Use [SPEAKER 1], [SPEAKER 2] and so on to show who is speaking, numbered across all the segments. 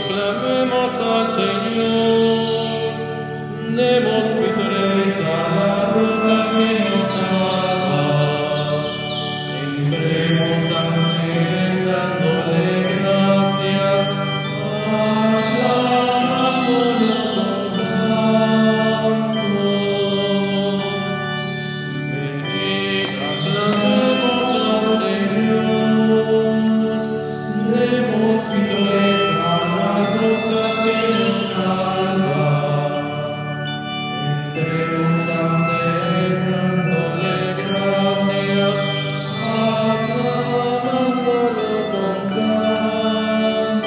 [SPEAKER 1] Aclamemos al Señor, demos vítores a la roca que nos salva. Entremos ante Él dándole gracias, aclamándolo con cantos. Venid, aclamemos al Señor, demos vítores a la roca que nos salva. Entremos ante Él dándole gracias, aclamándolo con cantos.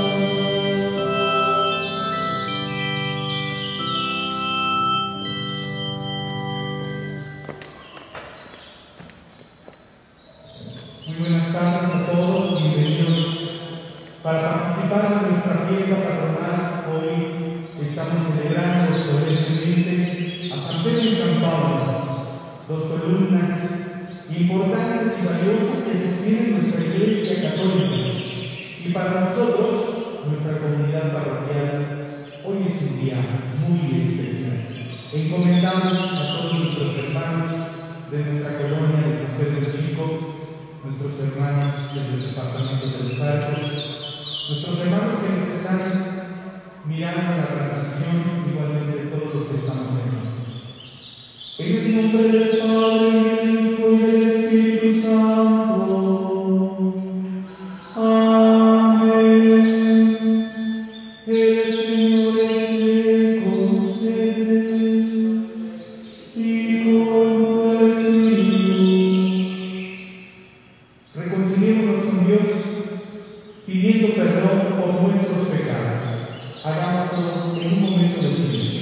[SPEAKER 2] Muy buenas tardes a todos, bienvenidos. Para participar en nuestra fiesta patronal, hoy estamos celebrando solemnemente a San Pedro y San Pablo, dos columnas importantes y valiosas que sostienen nuestra Iglesia Católica. Y para nosotros, nuestra comunidad parroquial, hoy es un día muy especial. Encomendamos a todos nuestros hermanos de nuestra colonia de San Pedro Chico, nuestros hermanos de los departamentos de los Altos, nuestros hermanos que nos están mirando la transmisión, igualmente todos los que estamos aquí. En el nombre del Padre, del Hijo y del Espíritu Santo. Amén. El Señor esté con ustedes y con tu espíritu. Reconciliémonos con Dios, pidiendo perdón por nuestros pecados. Hagámoslo en un momento de silencio.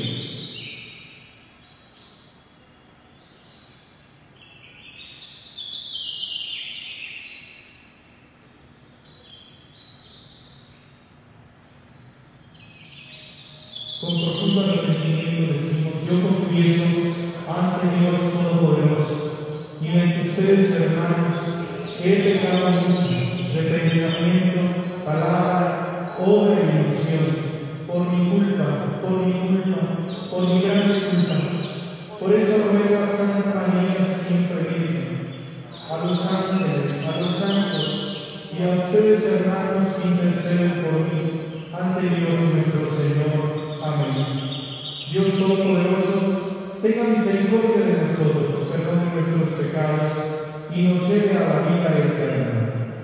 [SPEAKER 2] Con profundo arrepentimiento decimos: yo confieso ante Dios Todopoderoso y ante ustedes, hermanos, he pecado mucho de pensamiento, palabra, obra y omisión, por mi culpa, por mi gran culpa. Por eso ruego a Santa María, siempre Virgen, a los ángeles, a los santos y a ustedes, hermanos, que interceden por mí ante Dios nuestro Señor. Amén. Dios Todopoderoso, tenga misericordia de nosotros, perdone nuestros pecados y nos lleve a la vida eterna.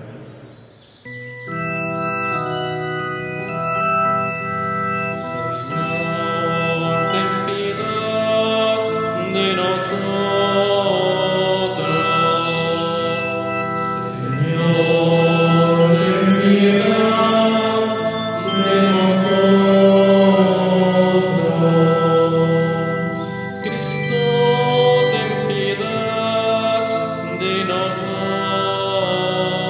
[SPEAKER 1] Señor, ten piedad de nosotros. Señor, ten piedad de nosotros. Cristo, ten piedad de nosotros.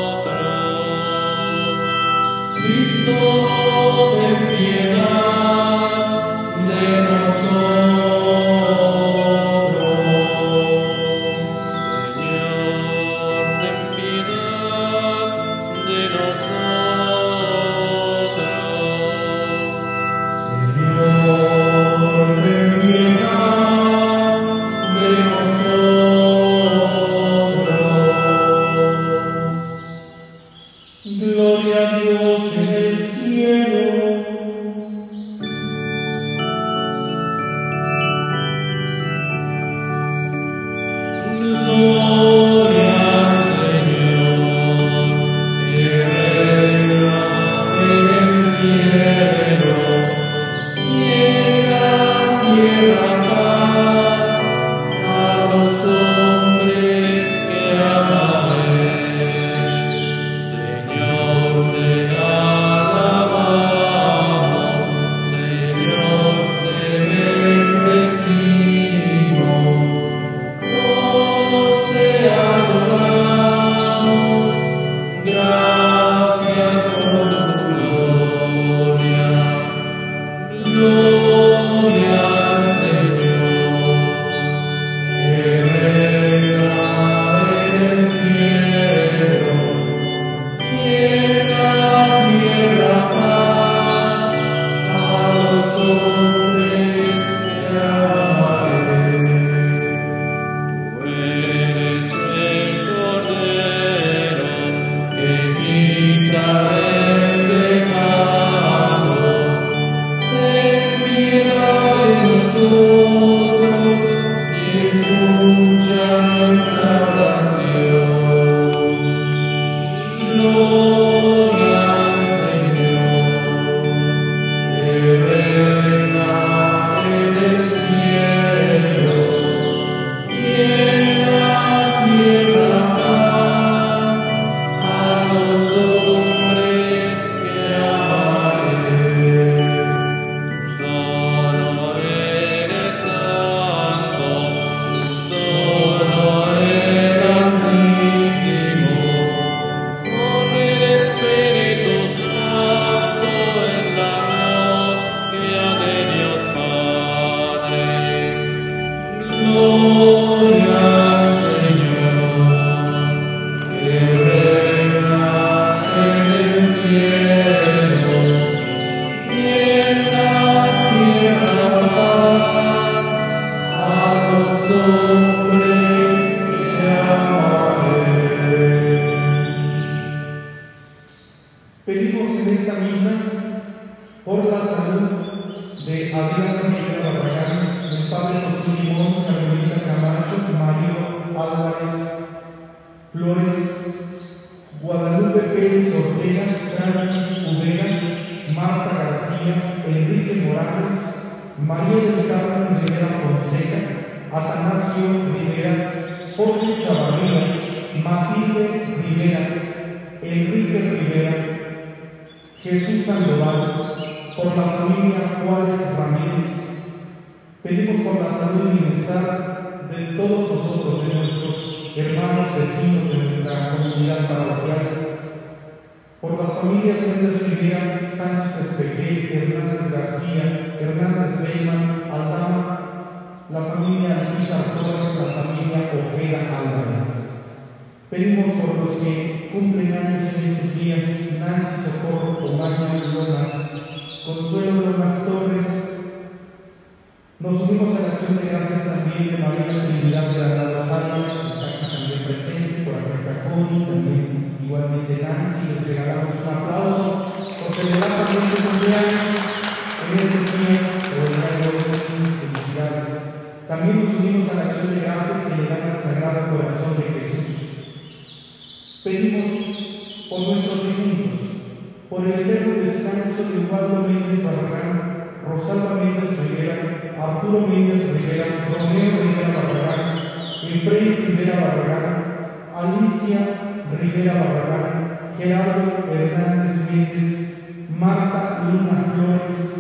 [SPEAKER 2] Ricardo Rivera Barragán, el padre José Limón, Carmelita Camacho, Mario Álvarez Flores, Guadalupe Pérez Ortega, Francis Ubera, Marta García, Enrique Morales, María del Carmen Rivera Fonseca, Atanasio Rivera, Jorge Chavarría, Matilde Rivera, Enrique Rivera, Jesús Sandoval, por la familia Juárez Ramírez. Pedimos por la salud y bienestar de todos nosotros, de nuestros hermanos vecinos de nuestra comunidad parroquial, por las familias Méndez Rivera, Sánchez Espejel, Hernández García, Hernández Beyman, Aldama, la familia Luis Torres, la familia Ojeda Álvarez. Pedimos por los que cumplen años en estos días: Nancy Socorro Omaña Lomas, Consuelo Lomas Torres. Nos unimos a la acción de gracias también de María Trinidad de Granados Álvarez, que está aquí también presente, por acá está Connie, también igualmente Nancy. Les regalamos un aplauso por celebrar también su cumpleaños en estos días, felicidades. También nos unimos a la acción de gracias que le dan al Sagrado Corazón de Jesús. Pedimos por nuestros difuntos, por el eterno descanso de Ubaldo Méndez Barragán, Rosalba Méndez Rivera, Arturo Méndez Rivera, Romeo Rivera Barragán, Efraín Rivera Barragán, Alicia Rivera Barragán, Gerardo Hernández Méndez, Marta Luna Flores,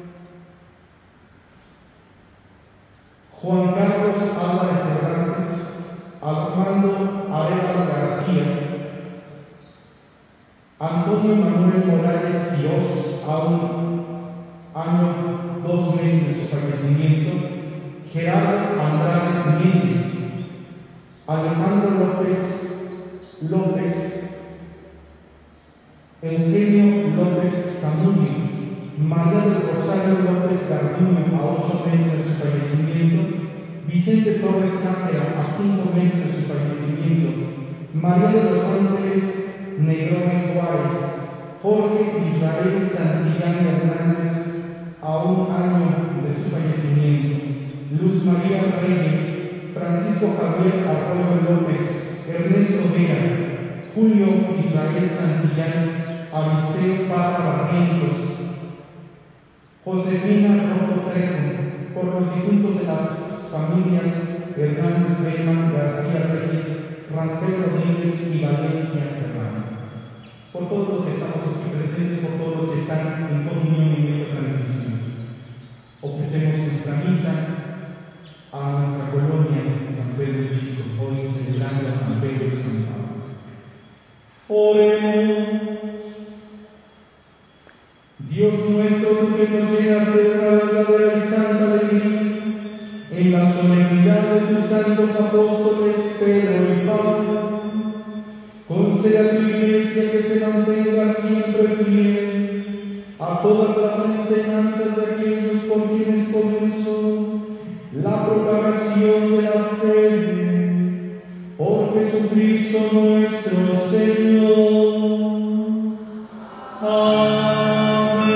[SPEAKER 2] Juan Carlos Álvarez Hernández, Armando Arevalo García, Antonio Manuel Morales Quirós, a un año 2 meses de su fallecimiento, Gerardo Andrade Méndez, Alejandro López, Eugenio López Zamudio, María del Rosario López Garduño, a 8 meses de su fallecimiento, Vicente Torres Nájera, a 5 meses de su fallecimiento, María de los Ángeles Negrón Juárez, Jorge Israel Santillán Hernández, a 1 año de su fallecimiento, Luz María Reyes, Francisco Javier Arroyo López, Ernesto Vega, Julio Israel Santillán, Aristeo Parra Barrientos, Josefina Rojo Trejo, por los difuntos de las familias Hernández Beyman, García Reyes, Rangel Rodríguez y Valencia Serrano. Por todos los que estamos aquí presentes, por todos los que están en comunión en esta transmisión, ofrecemos nuestra misa a nuestra colonia San Pedro Chico, hoy celebrando a San Pedro y San Pablo. Oremos. Dios nuestro, tú que nos llenas de una verdadera y santa alegría, en la solemnidad de tus santos apóstoles Pedro y Pablo, concede a tu Iglesia que se mantenga siempre fiel a todas las enseñanzas de aquellos por quienes comenzó la propagación de la fe, por Jesucristo nuestro Señor. Amén.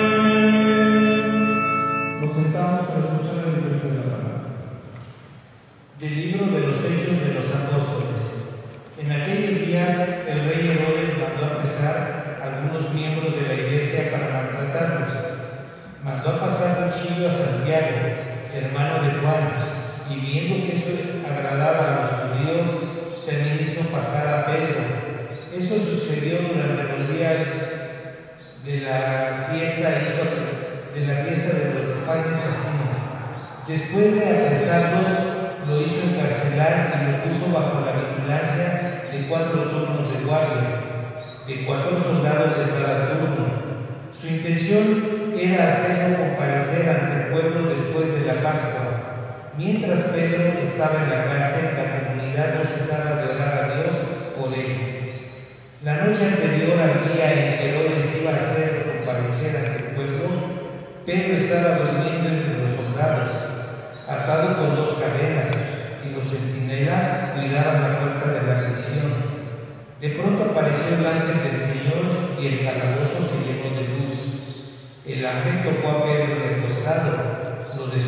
[SPEAKER 2] Nos sentamos para escuchar el lectura de la palabra.
[SPEAKER 3] Del libro de los Hechos de los Apóstoles. En aquellos días el rey Herodes mandó apresar a algunos miembros de la iglesia para maltratarlos. Mandó a pasar cuchillo a Santiago, hermano de Juan, y viendo que eso agradaba a los judíos, también hizo pasar a Pedro. Eso sucedió durante los días de la fiesta de los panes asinos. Después de apresarlos, lo hizo encarcelar y lo puso bajo la vigilancia de 4 turnos de guardia, de 4 soldados de cada turno. Su intención era hacerlo comparecer ante el pueblo después de la Pascua. Mientras Pedro estaba en la cárcel, la comunidad no cesaba de orar a Dios por él. La noche anterior al día en que Herodes iba a hacerlo comparecer ante el pueblo, Pedro estaba durmiendo entre los soldados, atado con 2 cadenas, y los centinelas cuidaban la puerta de la prisión. De pronto apareció el ángel del Señor y el calabozo se llenó de luz. El ángel tocó a Pedro en el costado, lo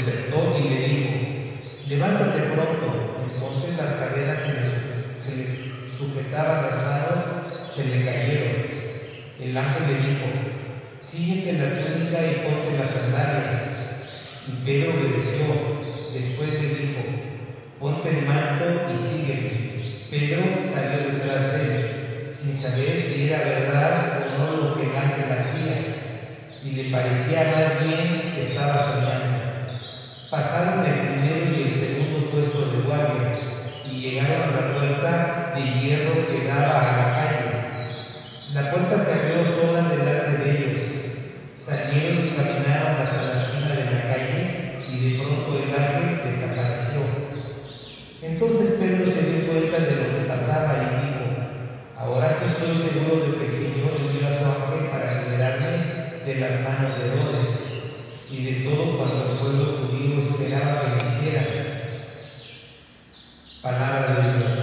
[SPEAKER 3] sujetaba las manos se le cayeron. El ángel le dijo: síguete la túnica y ponte las sandalias. Y Pedro obedeció. Después le dijo: ponte el manto y sígueme. Pedro salió detrás de él, sin saber si era verdad o no lo que el ángel hacía, y le parecía más bien que estaba soñando. Pasaron el primero y el segundo puesto de guardia, y llegaron a la puerta de hierro que daba a la calle. La puerta se abrió sola delante de ellos. Salieron y caminaron hasta la esquina de la calle, y de pronto el ángel desapareció. Entonces Pedro se dio cuenta de lo que pasaba y dijo: ahora sí estoy seguro de que el Señor envió a su ángel para liberarme de las manos de Herodes y de todo cuanto el pueblo judío esperaba que me hiciera. Palabra de Dios.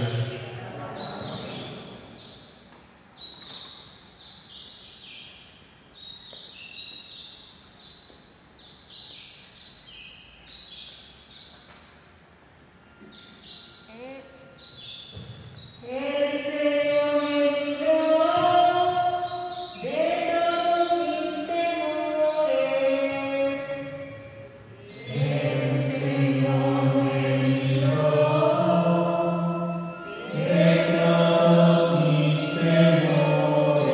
[SPEAKER 4] El Señor me libró de todos mis temores. El Señor me libró de todos mis temores.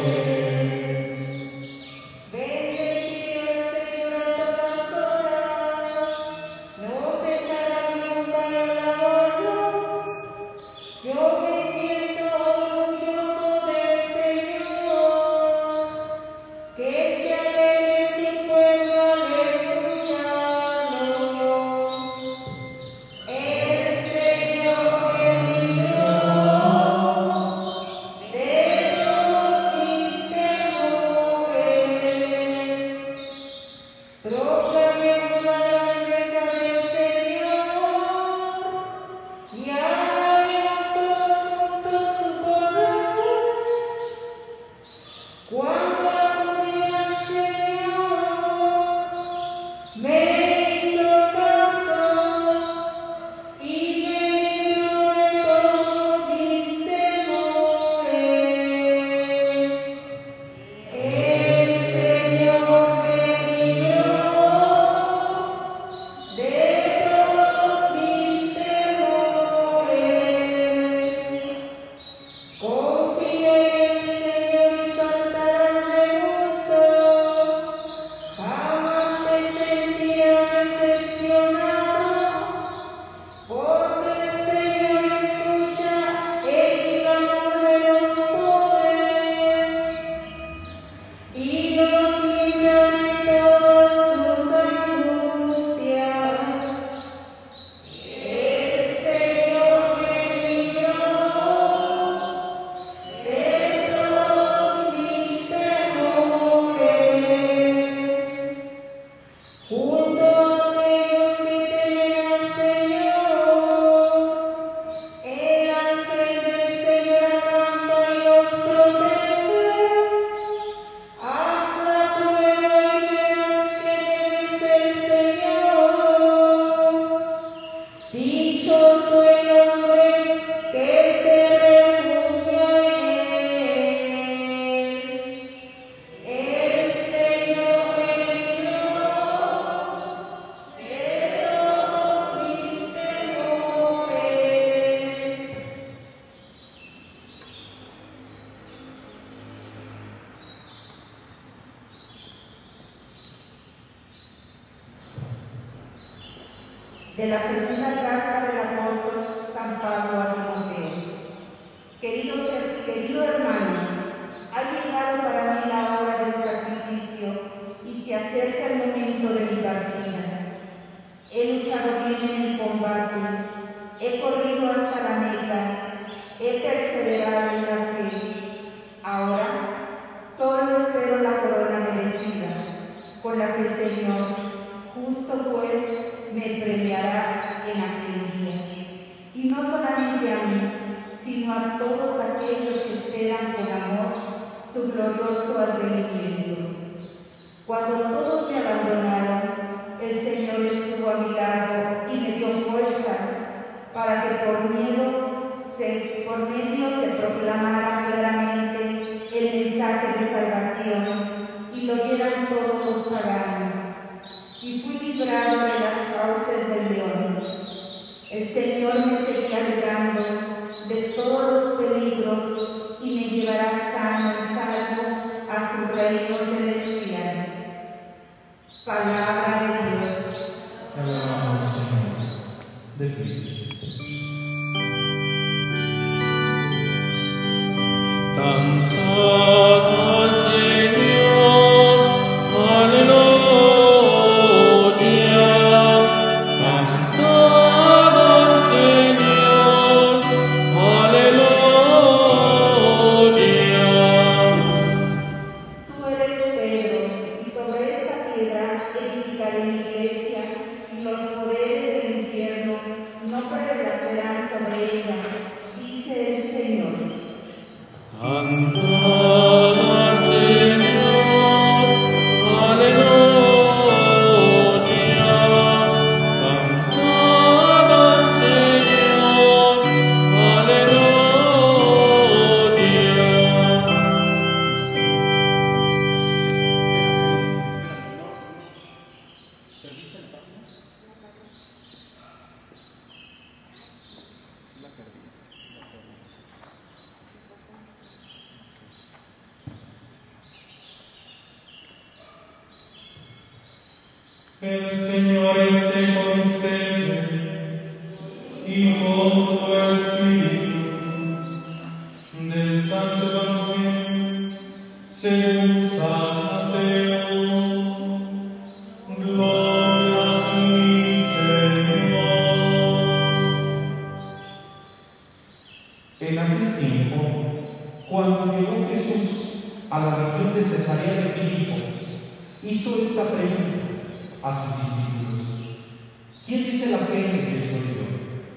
[SPEAKER 4] Bendeciré al Señor a todas horas, no cesará mi boca de alabarlo. Yo me siento orgulloso del Señor, que se alegre su pueblo al escucharlo. El Señor me libró de todos mis temores. Proclamemos la grandeza del Señor y alabaremos todos juntos su poder. Cuando acudí al Señor, me hizo caso y me libró de todos mis temores. El Señor me libró de todos mis temores. Confía en el Señor y saltarás de gusto. Jamás te sentirás decepcionado, porque el Señor escucha el clamor de los pobres y los libra de todas sus angustias. El Señor me libró de todos mis temores. Junto a aquellos que temen al Señor, el ángel del Señor acampa y los protege. Haz la prueba y verás que temes el Señor. Dichoso el hombre que se refugia en él. El Señor me libró de todos mis temores. De la segunda carta del apóstol San Pablo a Timoteo. Querido hermano, ha llegado para mí la hora del sacrificio y se acerca el momento de mi partida. He luchado bien en el combate, he corrido hasta la meta, he perseverado en la fe. Ahora solo espero la corona merecida, con la que el Señor, justo juez, me premiará en aquel día. Y no solamente a mí, sino a todos aquellos que esperan con amor su glorioso advenimiento. Cuando todos me abandonaron, el Señor estuvo a mi lado y me dio fuerzas para que por por medio se proclamara claramente el mensaje de salvación y lo oyeran todos los paganos. Y fui librado de las fauces del león. El Señor me seguirá librando de todos los peligros y me llevará sano y salvo a su reino celestial. Palabra de Dios.
[SPEAKER 2] Te alabamos, Señor. De pie. El Señor esté con ustedes y con tu espíritu. Del Santo Evangelio según San Mateo. Gloria a ti, Señor. En aquel tiempo, cuando llegó Jesús a la región de Cesarea de Filipo, hizo esta pregunta a sus discípulos: ¿quién dice la gente que soy yo?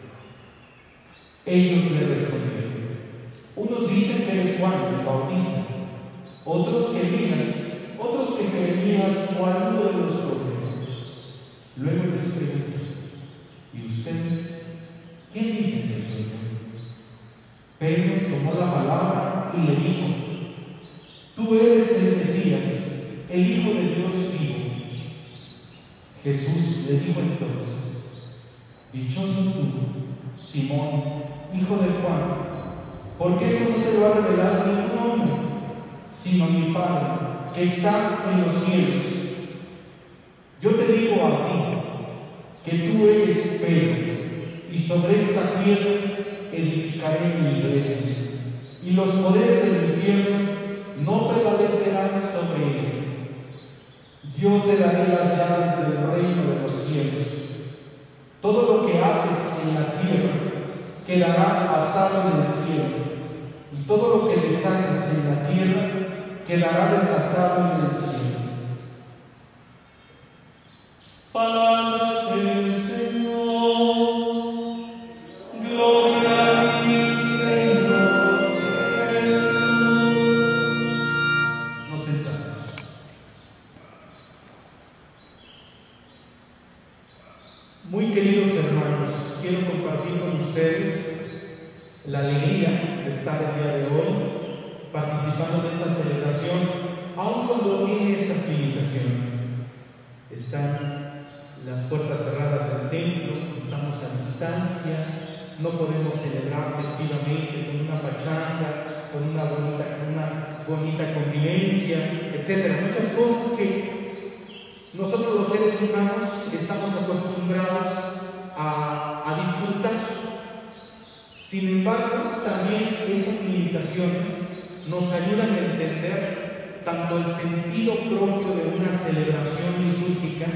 [SPEAKER 2] Ellos le respondieron: unos dicen que eres Juan el Bautista, otros que Elías, otros que Jeremías o alguno de los profetas. Luego les preguntó: ¿y ustedes quién dicen que soy yo? Pedro tomó la palabra y le dijo: tú eres el Mesías, el Hijo de Dios vivo. Jesús le dijo entonces: dichoso tú, Simón, hijo de Juan, porque eso no te lo ha revelado ningún hombre, sino mi Padre, que está en los cielos. Yo te digo a ti, que tú eres Pedro, y sobre esta piedra edificaré mi iglesia, y los poderes del infierno no prevalecerán sobre ella. Yo te daré las llaves del reino de los cielos. Todo lo que ates en la tierra quedará atado en el cielo, y todo lo que desates en la tierra quedará desatado en el cielo. Palabra del Señor. Gloria a ti, Señor Jesús. Nos sentamos. Muy queridos hermanos, quiero compartir con ustedes la alegría de estar el día de hoy participando de esta celebración, aun cuando tiene estas limitaciones. Están las puertas cerradas del templo, estamos a distancia, no podemos celebrar festivamente con una pachanga, con una bonita convivencia, etc. Muchas cosas que nosotros los seres humanos estamos acostumbrados a disfrutar. Sin embargo, también estas limitaciones nos ayudan a entender tanto el sentido propio de una celebración litúrgica,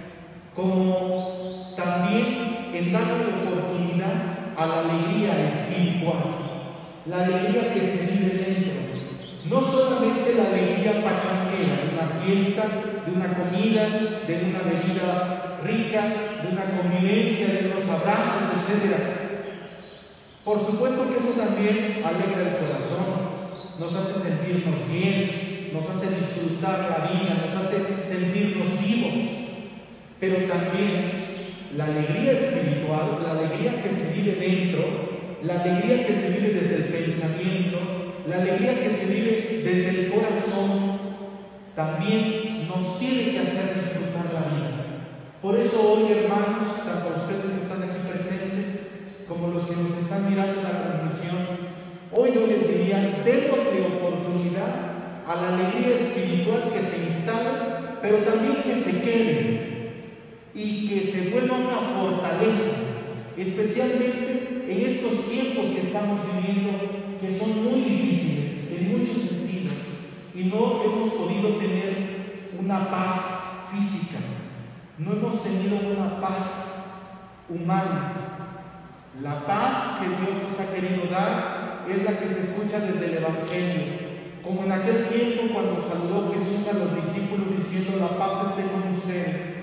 [SPEAKER 2] como también en darle oportunidad a la alegría espiritual, la alegría que se vive dentro. No solamente la alegría pachanguera de una fiesta, de una comida, de una bebida rica, de una convivencia, de unos abrazos, etc. Por supuesto que eso también alegra el corazón, nos hace sentirnos bien, nos hace disfrutar la vida, nos hace sentirnos vivos. Pero también la alegría espiritual, la alegría que se vive dentro, la alegría que se vive desde el pensamiento, la alegría que se vive desde el corazón, también nos tiene que hacer disfrutar la vida. Por eso hoy, hermanos, tanto a ustedes que están aquí presentes, como los que nos están mirando en la transmisión, hoy yo les diría, démosle oportunidad a la alegría espiritual que se instala, pero también que se quede y que se vuelva una fortaleza, especialmente en estos tiempos que estamos viviendo, que son muy difíciles en muchos sentidos, y no hemos podido tener una paz física, no hemos tenido una paz humana. La paz que Dios nos ha querido dar es la que se escucha desde el Evangelio, como en aquel tiempo cuando saludó Jesús a los discípulos diciendo: la paz esté con ustedes.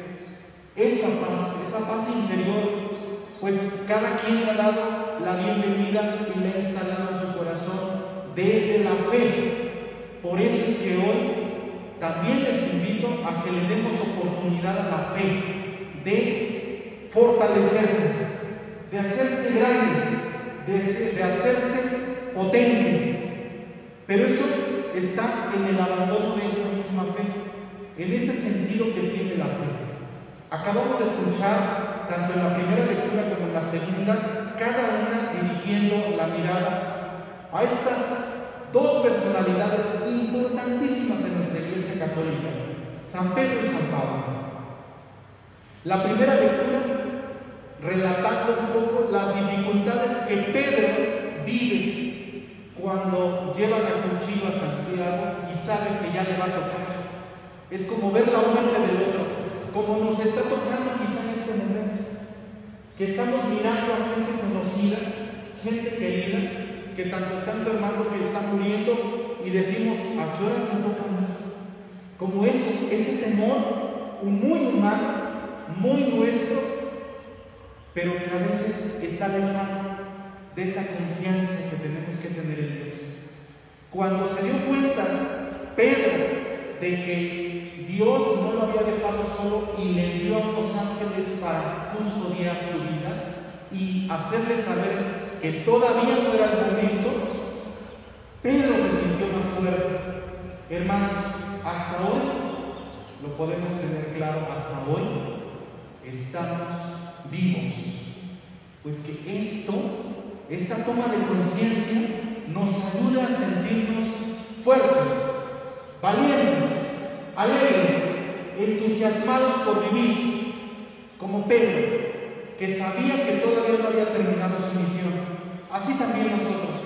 [SPEAKER 2] Esa paz interior, pues cada quien ha dado la bienvenida y le ha instalado en su corazón desde la fe. Por eso es que hoy también les invito a que le demos oportunidad a la fe de fortalecerse, de hacerse grande, de hacerse potente. Pero eso está en el abandono de esa misma fe, en ese sentido que tiene la fe. Acabamos de escuchar, tanto en la primera lectura como en la segunda, cada una dirigiendo la mirada a estas dos personalidades importantísimas en nuestra Iglesia Católica, San Pedro y San Pablo. La primera lectura relatando un poco las dificultades que Pedro vive cuando llevan a cuchillo a Santiago y sabe que ya le va a tocar. Es como ver la muerte del otro, como nos está tocando quizá en este momento, que estamos mirando a gente conocida, gente querida, que tanto está enfermando, que está muriendo, y decimos: ¿a qué horas me toca morir? Como eso, ese temor muy humano, muy nuestro, pero que a veces está alejado de esa confianza que tenemos que tener en Dios. Cuando se dio cuenta Pedro de que Dios no lo había dejado solo y le envió a unos ángeles para custodiar su vida y hacerle saber que todavía no era el momento, Pedro se sintió más fuerte. Hermanos, hasta hoy lo podemos tener claro, hasta hoy estamos vivos, pues que esta toma de conciencia nos ayuda a sentirnos fuertes, valientes, alegres, entusiasmados por vivir, como Pedro, que sabía que todavía no había terminado su misión. Así también nosotros,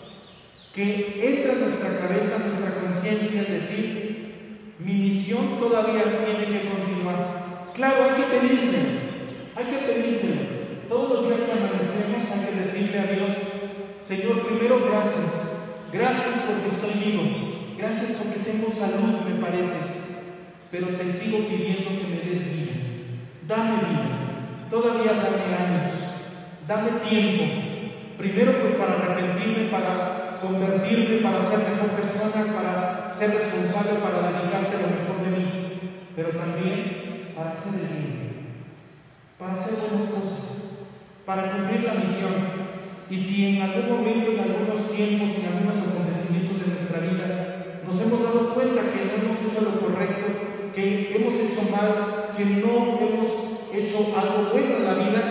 [SPEAKER 2] que entra en nuestra cabeza, en nuestra conciencia, decir: mi misión todavía tiene que continuar. Claro, hay que pedírselo. Todos los días que amanecemos hay que decirle a Dios: Señor, primero gracias porque estoy vivo, gracias porque tengo salud, me parece, pero te sigo pidiendo que me des vida, dame vida, todavía dame años, dame tiempo. Primero pues para arrepentirme, para convertirme, para ser mejor persona, para ser responsable, para dedicarte lo mejor de mí, pero también para hacer el bien, para hacer buenas cosas, para cumplir la misión. Y si en algún momento, en algunos tiempos, en algunos acontecimientos de nuestra vida nos hemos dado cuenta que no hemos hecho lo correcto, que hemos hecho mal, que no hemos hecho algo bueno en la vida,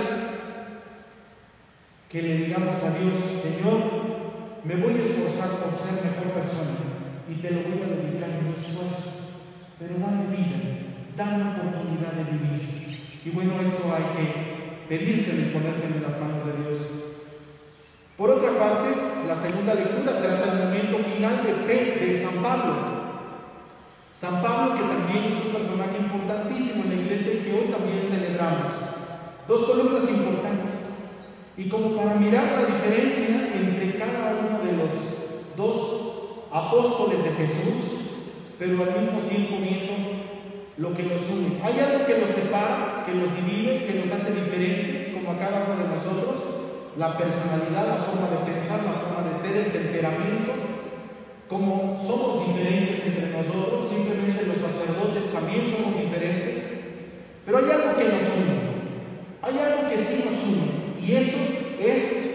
[SPEAKER 2] que le digamos a Dios: Señor, me voy a esforzar por ser mejor persona y te lo voy a dedicar en mi esfuerzo, pero dame vida, dame oportunidad de vivir. Y bueno, esto hay que pedírselo y ponérselo en las manos de Dios. Por otra parte, la segunda lectura trata el momento final de San Pablo. San Pablo, que también es un personaje importantísimo en la iglesia y que hoy también celebramos. Dos columnas importantes. Y como para mirar la diferencia entre cada uno de los dos apóstoles de Jesús, pero al mismo tiempo viendo lo que los une. Hay algo que los separa, que los divide, que los hace diferentes, como a cada uno de nosotros: la personalidad, la forma de pensar, la forma de ser, el temperamento. Como somos diferentes entre nosotros, simplemente los sacerdotes también somos diferentes, pero hay algo que nos une, hay algo que sí nos une, y eso es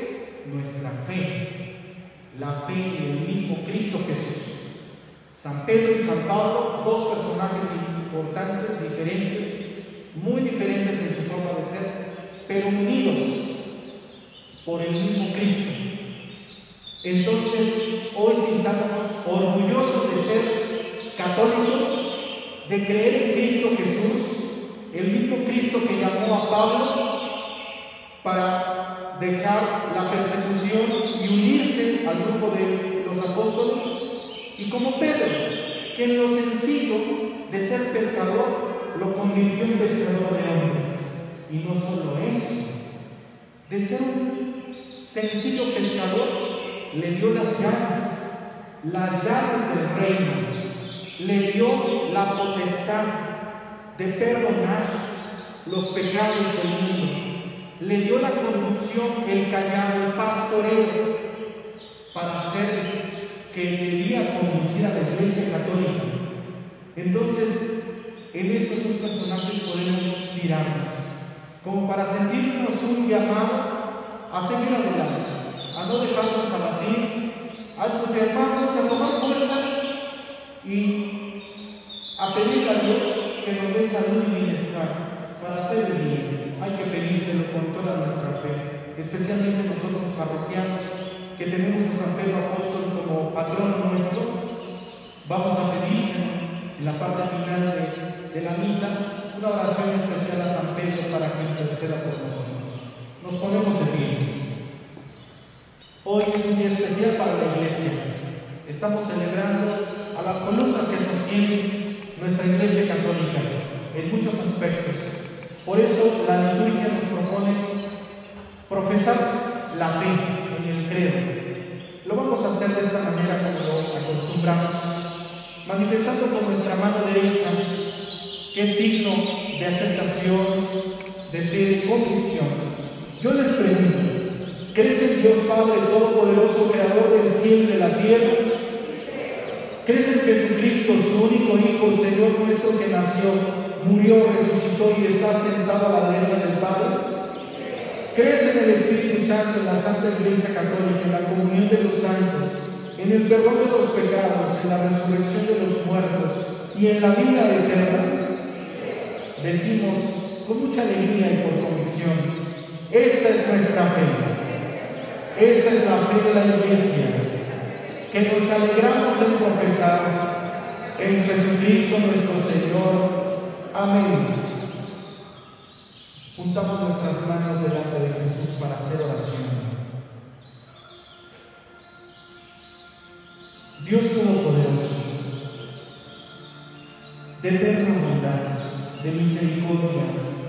[SPEAKER 2] nuestra fe, la fe en el mismo Cristo Jesús. San Pedro y San Pablo, dos personajes importantes, diferentes, muy diferentes en su forma de ser, pero unidos por el mismo Cristo. Entonces, hoy sintámonos orgullosos de ser católicos, de creer en Cristo Jesús, el mismo Cristo que llamó a Pablo para dejar la persecución y unirse al grupo de los apóstoles, y como Pedro, que en lo sencillo de ser pescador lo convirtió en pescador de hombres. Y no solo eso, de ser un sencillo pescador, le dio las llaves del reino, le dio la potestad de perdonar los pecados del mundo, le dio la conducción, el callado, el pastoreo, para hacer que debía conducir a la Iglesia Católica. Entonces, en estos dos personajes podemos mirarnos, como para sentirnos un llamado a seguir adelante, a no dejarnos abatir, a entusiasmarnos, a tomar fuerza y a pedirle a Dios que nos dé salud y bienestar para hacer el bien. Hay que pedírselo con toda nuestra fe, especialmente nosotros parroquianos que tenemos a San Pedro Apóstol como patrono nuestro. Vamos a pedírselo en la parte final de la misa, una oración especial a San Pedro para que interceda por nosotros. Nos ponemos de pie. Hoy es un día especial para la Iglesia. Estamos celebrando a las columnas que sostienen nuestra Iglesia Católica en muchos aspectos. Por eso la liturgia nos propone profesar la fe en el credo. Lo vamos a hacer de esta manera como lo acostumbramos, manifestando con nuestra mano derecha, que es signo de aceptación, de fe, de convicción. Yo les pregunto, ¿crees en Dios Padre Todopoderoso, Creador del cielo y de la tierra? ¿Crees en Jesucristo, su único Hijo, Señor nuestro, que nació, murió, resucitó y está sentado a la derecha del Padre? ¿Crees en el Espíritu Santo, en la Santa Iglesia Católica, en la comunión de los santos, en el perdón de los pecados, en la resurrección de los muertos y en la vida eterna? Decimos con mucha alegría y por convicción: esta es nuestra fe. Esta es la fe de la Iglesia, que nos alegramos en profesar en Jesucristo nuestro Señor. Amén. Juntamos nuestras manos delante de Jesús para hacer oración. Dios Todopoderoso, de eterna bondad, de misericordia,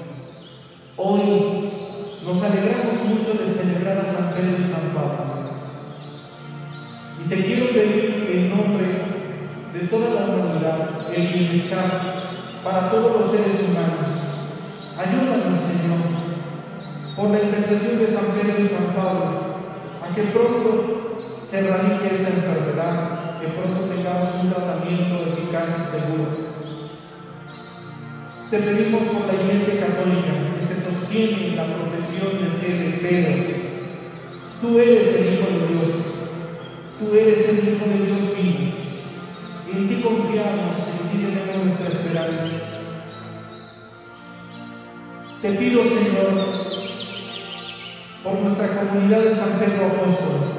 [SPEAKER 2] hoy nos alegramos mucho de celebrar a San Pedro y San Pablo. Y te quiero pedir en nombre de toda la humanidad el bienestar para todos los seres humanos. Ayúdanos, Señor, por la intercesión de San Pedro y San Pablo, a que pronto se erradique esa enfermedad, que pronto tengamos un tratamiento eficaz y seguro. Te pedimos por la Iglesia Católica, que se sostiene en la profesión de fe de Pedro. Tú eres el Hijo de Dios, tú eres el Hijo de Dios vivo. En ti confiamos, en ti tenemos nuestra esperanza. Te pido, Señor, por nuestra comunidad de San Pedro Apóstol,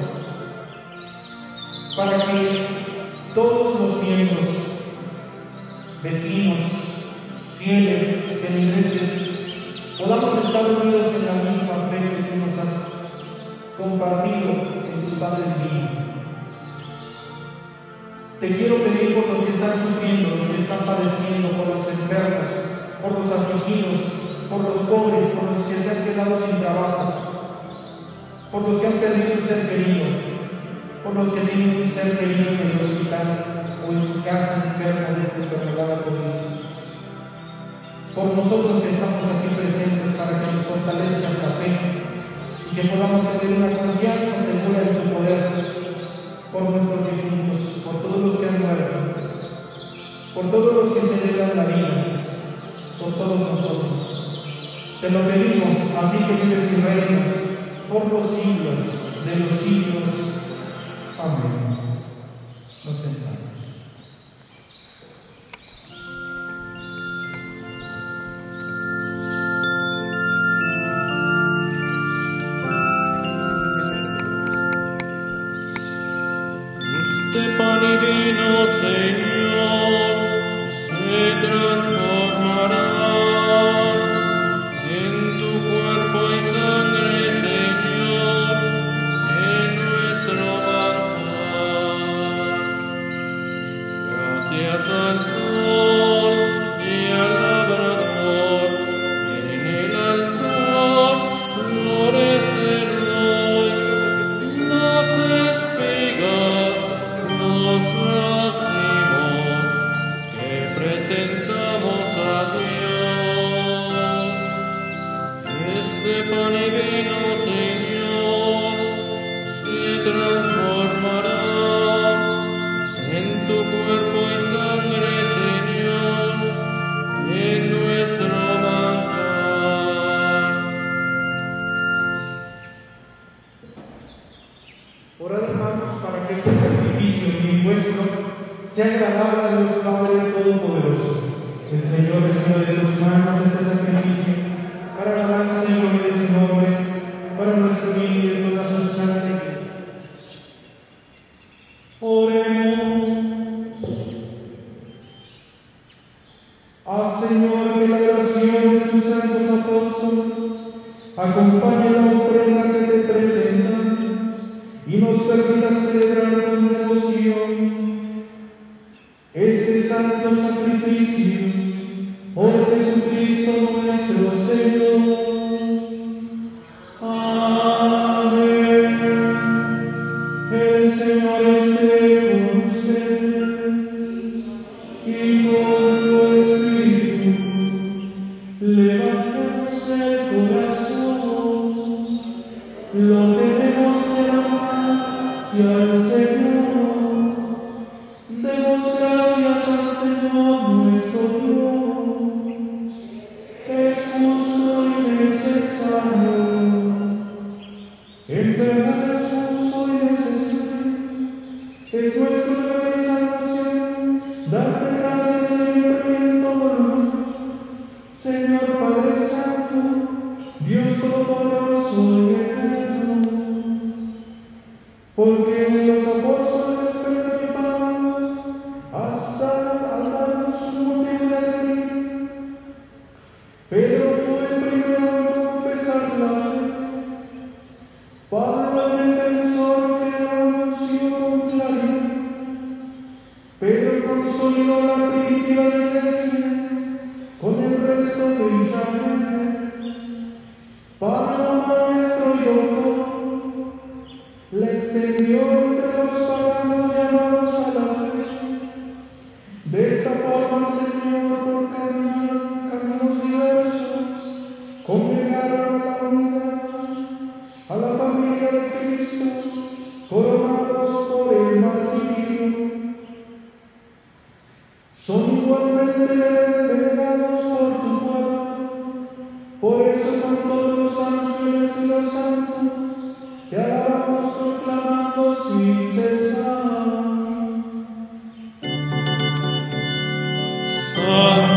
[SPEAKER 2] para que todos los miembros, vecinos, fieles, feligreses, podamos estar unidos en la misma fe que tú nos has compartido en tu Padre Divino. Te quiero pedir por los que están sufriendo, los que están padeciendo, por los enfermos, por los afligidos, por los pobres, por los que se han quedado sin trabajo, por los que han perdido un ser querido, por los que tienen un ser querido en el hospital o en su casa enfermo de esta enfermedad COVID. Por nosotros que estamos aquí presentes, para que nos fortalezcas la fe y que podamos tener una confianza segura en tu poder, por nuestros difuntos, por todos los que han muerto, por todos los que celebran la vida, por todos nosotros. Te lo pedimos a ti que vives y reinas por los siglos de los siglos. Amén. Nos sentamos.
[SPEAKER 1] Este pan y vino, Señor, se transformará en tu cuerpo y sangre, Señor, en nuestro altar. Gracias al sol y al labrador, en el altar florecen hoy las espigas, los racimos que presentamos a Dios. Este pan y vino, Señor, se transformará en tu cuerpo y sangre, Señor, en nuestro manjar.
[SPEAKER 2] Orad, hermanos, para que este sacrificio y vuestro sea agradable a Dios Padre Todopoderoso. El Señor reciba de tus manos este sacrificio para alabanza y gloria de su nombre, para nuestro bien y de toda su santa iglesia. Oremos. Haz, Señor, que la oración de tus santos apóstoles acompañe la ofrenda que te presentamos y nos permita celebrar con devoción este santo sacrificio por Jesucristo nuestro Señor. Amén. El Señor esté con ustedes y con tu espíritu. Levantemos el corazón, lo tenemos que dar hacia el Señor. Demos gracias al Señor nuestro Dios, que es justo y necesario. En verdad es justo y necesario, es nuestro deber y salvación, darte gracias siempre y en todo lugar. Señor Padre Santo, Dios Todopoderoso y Eterno, porque los apóstoles Pedro y Pablo, hasta al darnos un motivo de alegría, Pedro fue el primero en confesar la fe, Pablo el defensor que lo anunció con claridad, Pedro consolidó la primitiva iglesia con el resto de Israel, Pablo maestro y doctor, le extendió entre los paganos llamados a la fe. De esta forma, Señor, por caminos diversos, congregaron a la unidad, a la familia de Cristo, coronados por el martirio. Son igualmente venerados por tu pueblo, por eso con todos los ángeles y los santos te alabamos proclamando sin cesar.
[SPEAKER 1] Santo,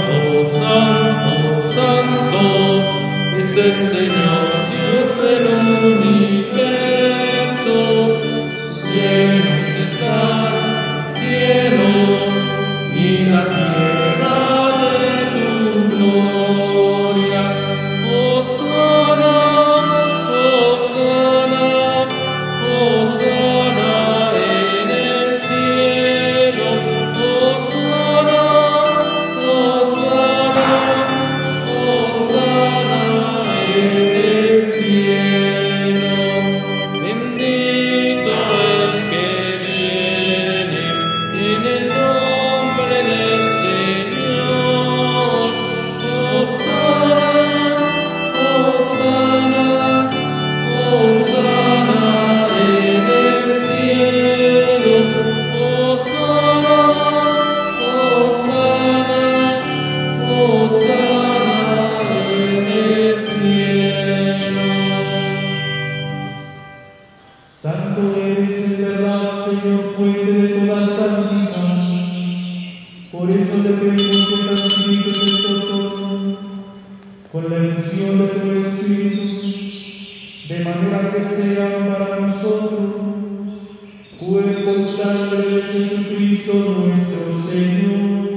[SPEAKER 2] de manera que sean para nosotros cuerpo y sangre de Jesucristo nuestro Señor,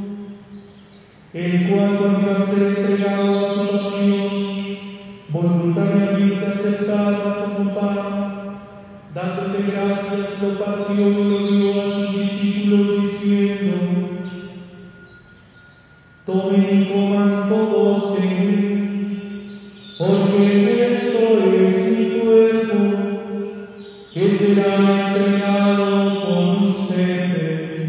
[SPEAKER 2] el cual cuando iba a ser entregado a su pasión, voluntariamente aceptado como pan, dándote gracias, lo partió y lo dio a sus discípulos diciendo: tomen y coman todos de él, porque esto es mi cuerpo, que será entregado por ustedes.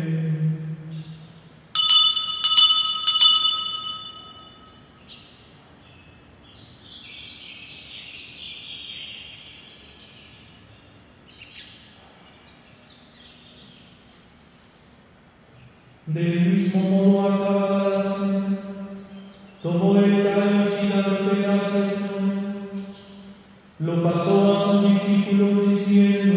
[SPEAKER 2] Del mismo modo, acabada la cena, tomó el cáliz y dándote gracias, lo pasó a sus discípulos diciendo: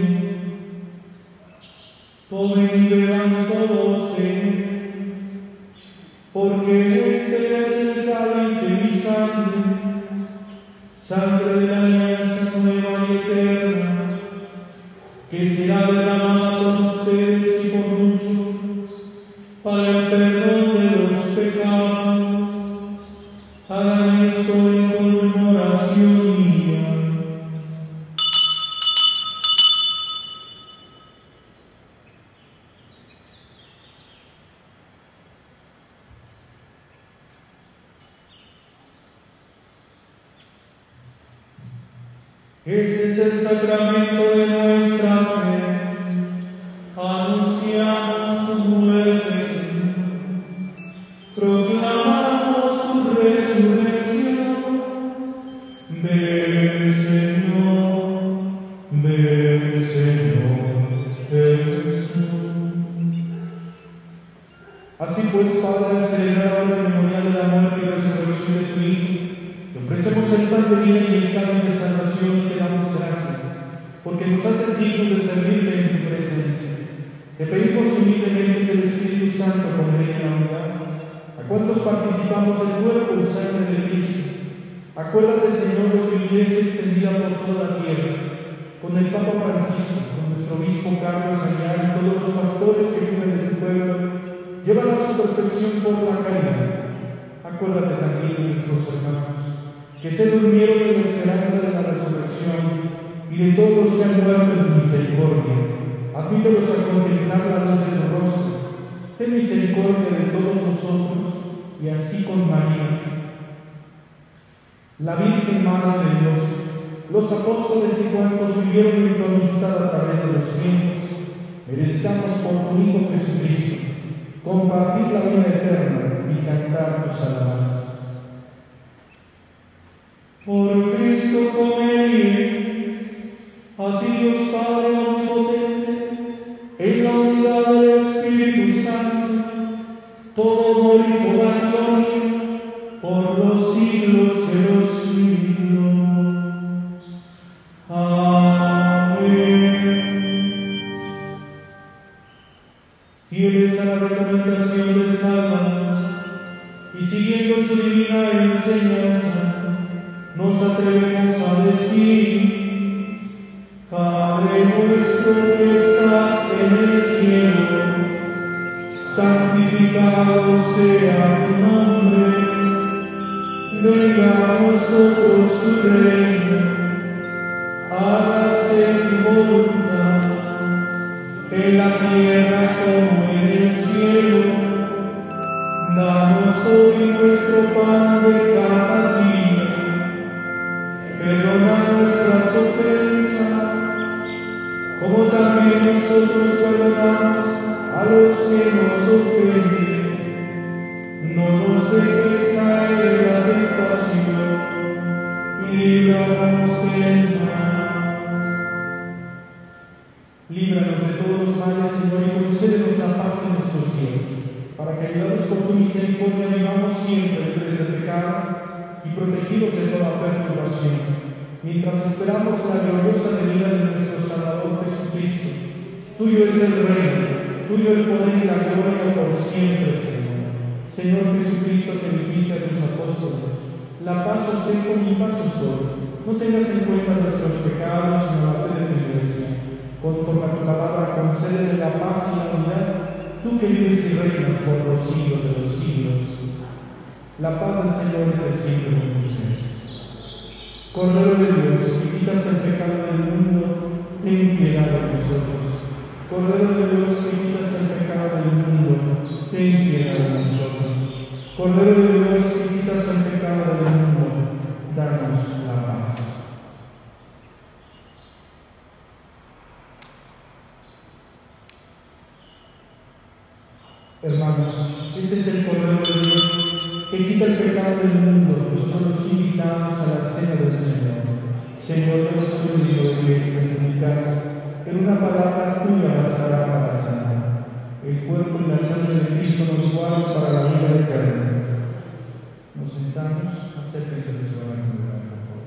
[SPEAKER 2] tomen y beban todos de él, porque este es el cáliz de mi sangre, sangre de la alianza nueva y eterna, que será derramada por ustedes y por muchos para el perdón de los pecados. Hagan esto en conmemoración mía. Este es el sacramento de nuestra fe. Anunciamos tu muerte, Señor. Proclamamos tu resurrección. Ven, Señor. Ven, Señor Jesús. Así pues, Padre, al celebrar el memorial de la muerte y resurrección de tu Hijo, te ofrecemos el pan de vida y el cáliz de salvación y te damos gracias, porque nos haces dignos de servirte en tu presencia. Te pedimos humildemente que el Espíritu Santo congregue la unidad a cuantos participamos del cuerpo y sangre de Cristo. Acuérdate, Señor, de tu iglesia extendida por toda la tierra, con el Papa Francisco, con nuestro obispo Carlos Aguilar y todos los pastores que viven de tu pueblo. Llévala a su perfección por la caridad. Acuérdate también de nuestros hermanos, que se durmieron en la esperanza de la resurrección, y de todos los que han muerto en misericordia. Admítelos a contemplar la luz de tu rostro. Ten misericordia de todos nosotros, y así con María, la Virgen Madre de Dios, los apóstoles y cuantos vivieron en tu amistad a través de los tiempos, merezcamos por tu Hijo Jesucristo compartir la vida eterna y cantar tus alabanzas. Por Cristo come a ti, Dios Padre omnipotente, en la unidad del Espíritu Santo, todo honor y toda gloria por los siglos de los siglos. Amén. Fieles a la recomendación del Salvador y siguiendo su divina enseñanza, nos atrevemos a decir: Padre nuestro que estás en el cielo, santificado sea tu nombre. Venga a nosotros tu reino. Hágase tu voluntad, en la tierra como en el cielo. Danos hoy nuestro pan de cada día. Perdona nuestras ofensas, como también nosotros perdonamos a los que nos ofenden. No nos dejes caer en la tentación, y líbranos del mal. Líbranos de todos los males, Señor, y concédenos la paz en nuestros días, para que, ayudados por tu misericordia, vivamos siempre libres del pecado y protegidos de toda perturbación, mientras esperamos la gloriosa venida de nuestro Salvador Jesucristo. Tuyo es el reino, tuyo el poder y la gloria por siempre, Señor. Señor Jesucristo, que dijiste a tus apóstoles: la paz os dejo, mi paz os doy. No tengas en cuenta nuestros Conforme a tu palabra, concédele la paz y la unidad, tú que vives y reinas por los siglos de los siglos. La paz del Señor esté siempre con ustedes. Cordero de Dios, que quitas el pecado del mundo, ten piedad de nosotros. Cordero de Dios, que quitas el pecado del mundo, ten piedad de nosotros. Cordero de Dios, que quitas el pecado del mundo, danos la paz. Hermanos, este es el Cordero de Dios que quita el pecado del mundo. Nosotros los invitamos a la cena del Señor. Señor, no soy digno de que entres en mi casa, pero una palabra tuya bastará para sanar. El cuerpo y la sangre de Cristo nos guardan para la vida eterna. Nos sentamos, acérquense de su lugar, por favor.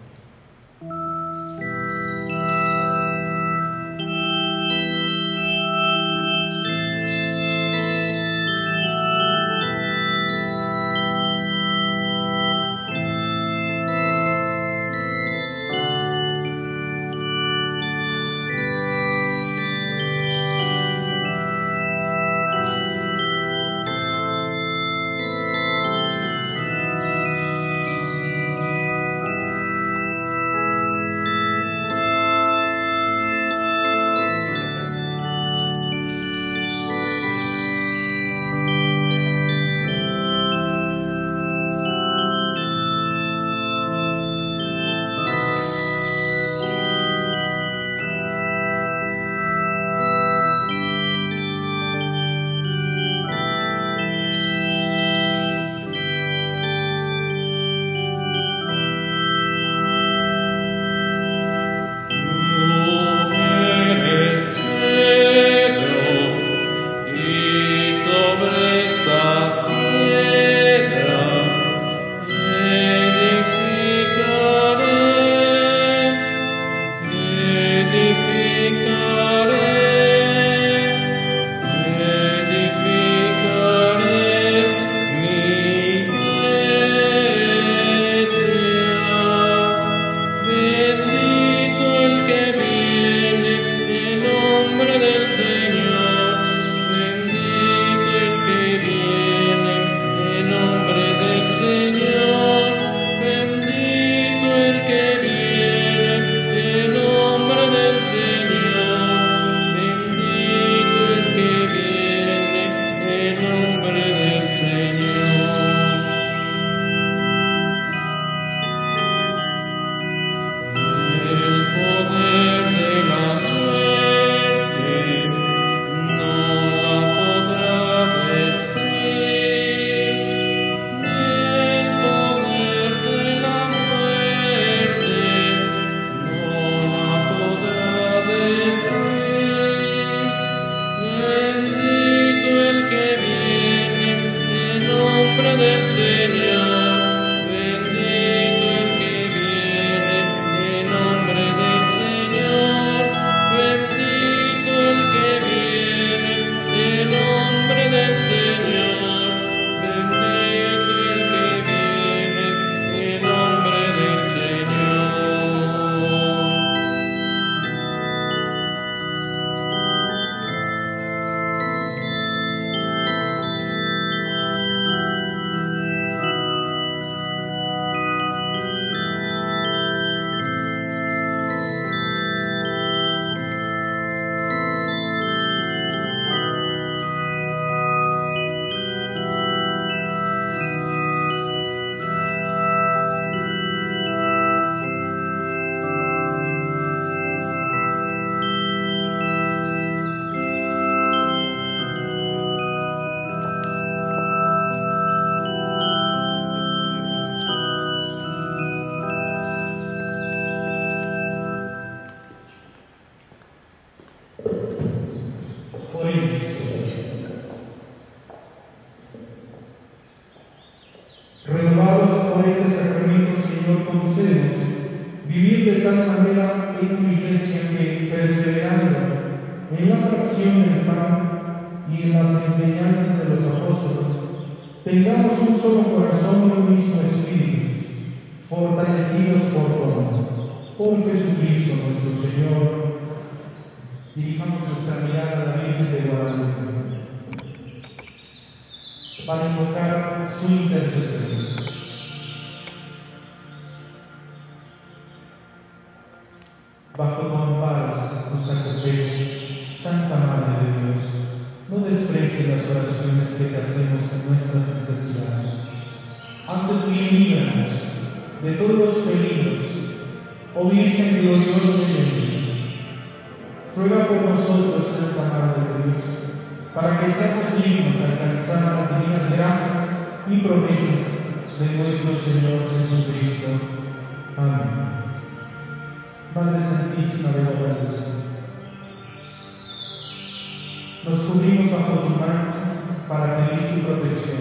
[SPEAKER 2] vivir de tal manera en una iglesia que, perseverando en la fracción del pan y en las enseñanzas de los apóstoles, tengamos un solo corazón y un mismo espíritu, fortalecidos por todo, por Jesucristo nuestro Señor. Dirijamos nuestra mirada a la Virgen de Guadalupe para invocar su intercesión. Bajo tu amparo nos acogemos, Santa Madre de Dios. No desprecies las oraciones que te hacemos en nuestras necesidades. Antes bien, líbranos de todos los peligros, oh Virgen gloriosa y bendita. Ruega por nosotros, Santa Madre de Dios, para que seamos dignos de alcanzar las divinas gracias y promesas de nuestro Señor Jesucristo. Amén. Madre Santísima de Guadalupe, nos cubrimos bajo tu manto para pedir tu protección.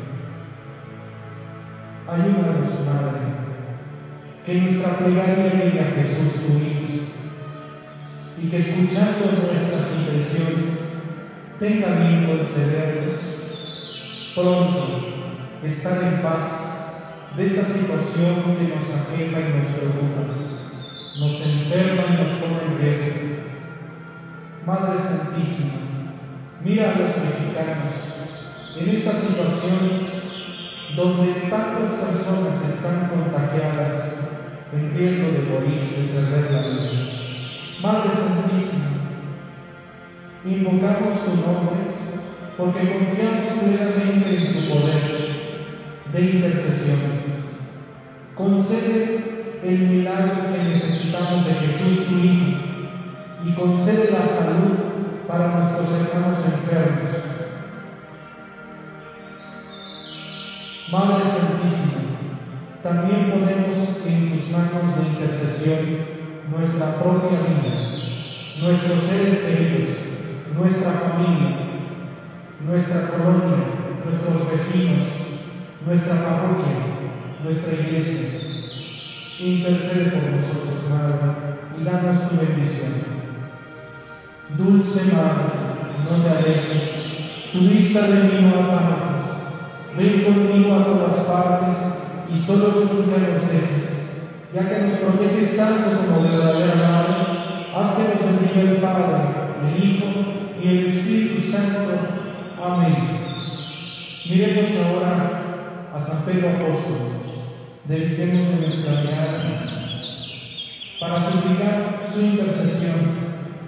[SPEAKER 2] Ayúdanos, Madre, que nuestra plegaria llegue a Jesús tu Hijo, y que escuchando nuestras intenciones tenga bien concedernos pronto estar en paz de esta situación que nos aqueja y nos preocupa, nos enferma y nos pone en riesgo. Madre Santísima, mira a los mexicanos en esta situación donde tantas personas están contagiadas, en riesgo de morir, de perder la vida. Madre Santísima, invocamos tu nombre porque confiamos plenamente en tu poder de intercesión. Concede el milagro que necesitamos de Jesús tu Hijo y concede la salud para nuestros hermanos enfermos. Madre Santísima, también ponemos en tus manos de intercesión nuestra propia vida, nuestros seres queridos, nuestra familia, nuestra colonia, nuestros vecinos, nuestra parroquia, nuestra iglesia. Intercede por nosotros, Madre, y danos tu bendición. Dulce Madre, no te alejes, tu vista de mí no apartes. Ven conmigo a todas partes y solos nunca nos dejes. Ya que nos proteges tanto como verdadera Madre, haz que nos bendiga el Padre, el Hijo y el Espíritu Santo. Amén. Miremos ahora a San Pedro Apóstol. Dediquemos de nuestra mirada para suplicar su intercesión.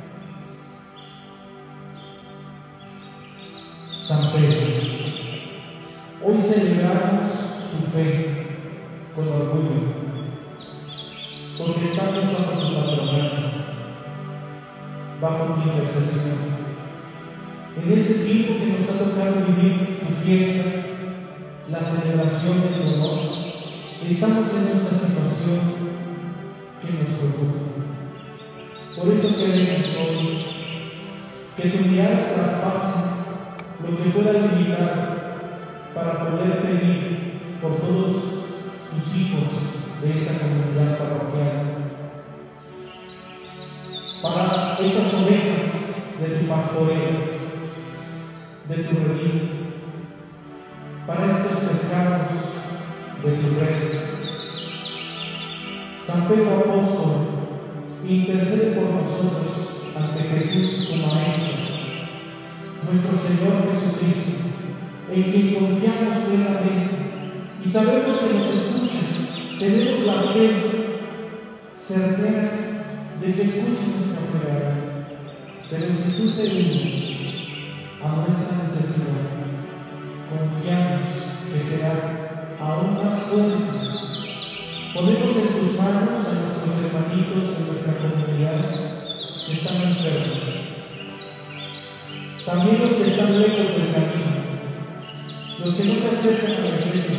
[SPEAKER 2] San Pedro, hoy celebramos tu fe con orgullo, porque estamos bajo tu patronato, bajo tu intercesión. En este tiempo que nos ha tocado vivir tu fiesta, la celebración de tu honor, estamos en esta situación que nos preocupa. Por eso queremos hoy que tu mirada traspase lo que pueda limitar para poder pedir por todos tus hijos de esta comunidad parroquial, para estas ovejas de tu pastoreo, de tu redil, para estos pescados de tu red. San Pedro Apóstol, intercede por nosotros ante Jesús, tu Maestro, nuestro Señor Jesucristo, en quien confiamos plenamente y sabemos que nos escucha. Tenemos la fe certera de que escucha nuestra plegaria. Pero si tú te unes a nuestra necesidad, confiamos que será aún más fuerte. Ponemos en tus manos a nuestros hermanitos de nuestra comunidad que están enfermos, también los que están lejos del camino, los que no se acercan a la iglesia,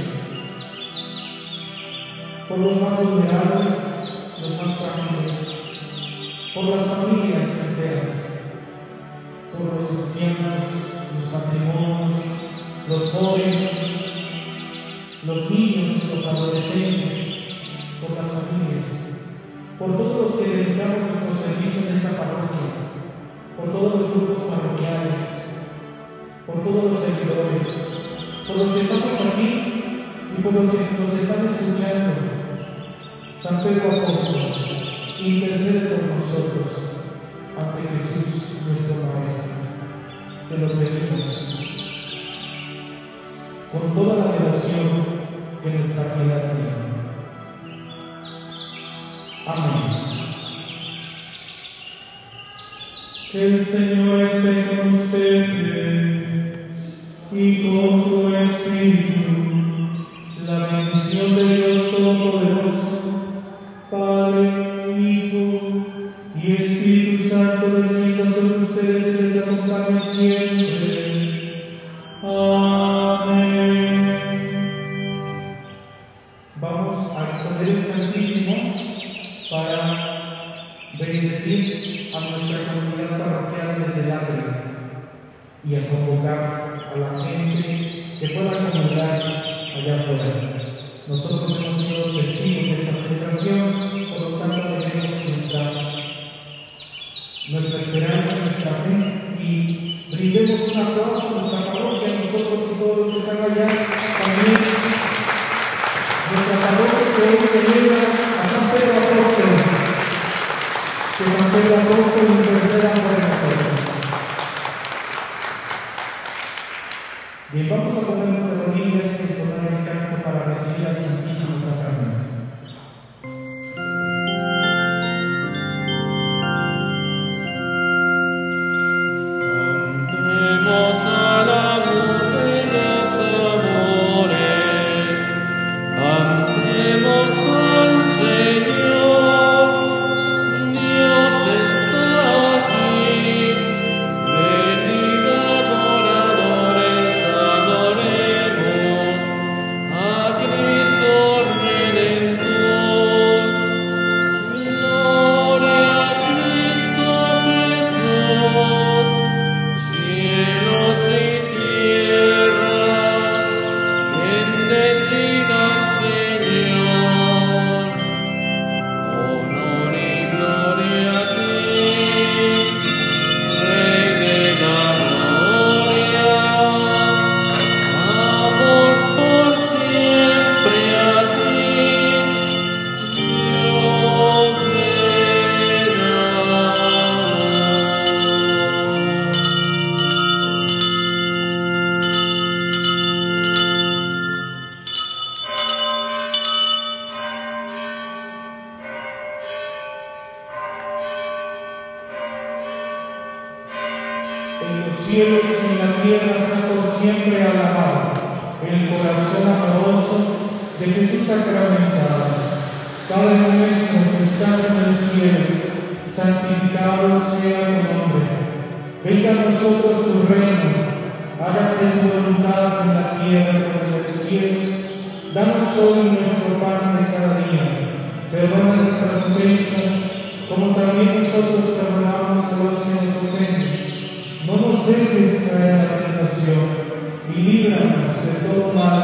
[SPEAKER 2] por los más vulnerables, los más frágiles, por las familias enteras, por los ancianos, los matrimonios, los jóvenes, los niños, los adolescentes, por las familias, por todos los que dedicamos nuestro servicio en esta parroquia, por todos los grupos parroquiales, por todos los servidores, por los que estamos aquí y por los que nos están escuchando. San Pedro Apóstol, intercede por nosotros. ante Jesús, nuestro Maestro. Te lo pedimos con toda la devoción que nuestra piedad tiene. Amén. Que el Señor esté con ustedes y con tu espíritu. La bendición de Dios Todopoderoso, Padre, Hijo y Espíritu Santo, descienda sobre ustedes y les acompañe siempre. Amén. Vamos a exponer el Santísimo para bendecir a nuestra comunidad parroquial desde el atrio y a convocar a la gente que pueda comulgar allá afuera. Nosotros hemos sido testigos de esta celebración, por lo tanto tenemos nuestra esperanza, nuestra fe, y brindemos un aplauso a nuestra parroquia, a nosotros y todos los que están allá también. Nuestra parroquia que hoy celebra a San Pedro Apóstol, que San Pedro Apóstol interceda por nosotros. Bien, vamos a ponernos de rodillas y poner el canto para recibir al Santísimo Sacramento.
[SPEAKER 1] Cantemos a la luz de los amores, cantemos al Señor, Dios está aquí, venid adoradores, adoremos a Cristo Redentor. Gloria a Cristo Jesús, cielos y tierra, bendecid al Señor. Honor y gloria a ti, Rey de la gloria, amor por siempre a ti, Dios verá.
[SPEAKER 2] En los cielos y en la tierra sea por siempre alabado el corazón amoroso de Jesús sacramentado. Padre nuestro que estás en el cielo, santificado sea tu nombre. Venga a nosotros tu reino, hágase tu voluntad en la tierra como en el cielo. Danos hoy nuestro pan de cada día. Perdona nuestras ofensas, como también nosotros perdonamos a los que nos ofenden. No nos dejes caer en la tentación y líbranos de todo mal.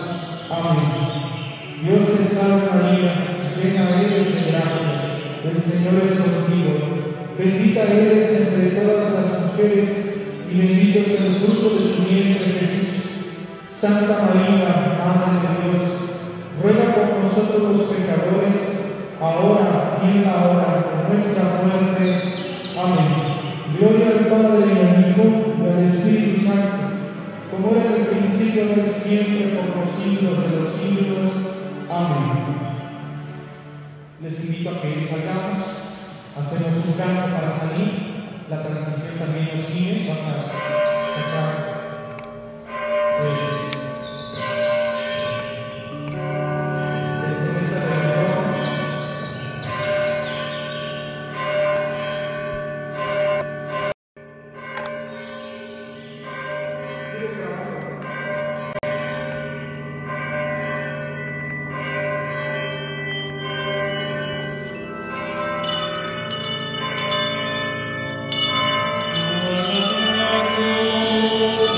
[SPEAKER 2] Amén. Dios te salve María, llena eres de gracia, el Señor es contigo. Bendita eres entre todas las mujeres y bendito es el fruto de tu vientre Jesús. Santa María, Madre de Dios, ruega por nosotros los pecadores, ahora y en la hora de nuestra muerte. Amén. Gloria al Padre y al Hijo y al Espíritu Santo, como era en el principio, ahora y siempre, por los siglos de los siglos. Amén. Les invito a que salgamos, hacemos un canto para salir. La transmisión también nos sigue. Vas a sacar desconecta del micrófono. ¿Sigues grabando?
[SPEAKER 1] Alabado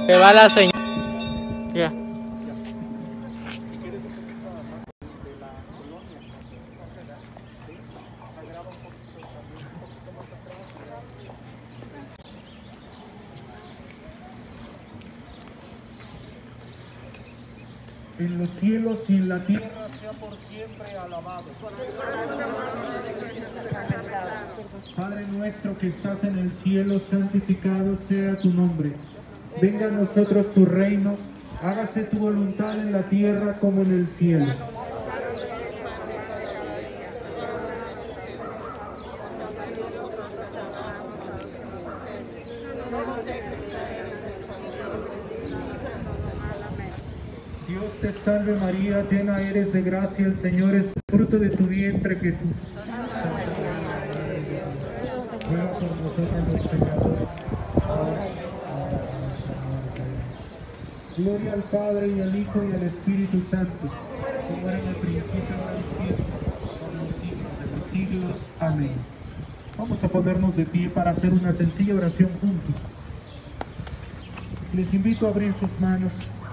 [SPEAKER 5] Que va la señora. Ya.
[SPEAKER 2] En los cielos y en la tierra sea por siempre alabado. Padre nuestro que estás en el cielo, santificado sea tu nombre. Venga a nosotros tu reino, hágase tu voluntad en la tierra como en el cielo. Dios te salve María, llena eres de gracia, el Señor es fruto de tu vientre Jesús. Ruega por nosotros los pecadores. Gloria al Padre y al Hijo y al Espíritu Santo, como era en el principio, ahora y siempre, por los siglos de los siglos. Amén. Vamos a ponernos de pie para hacer una sencilla oración juntos. Les invito a abrir sus manos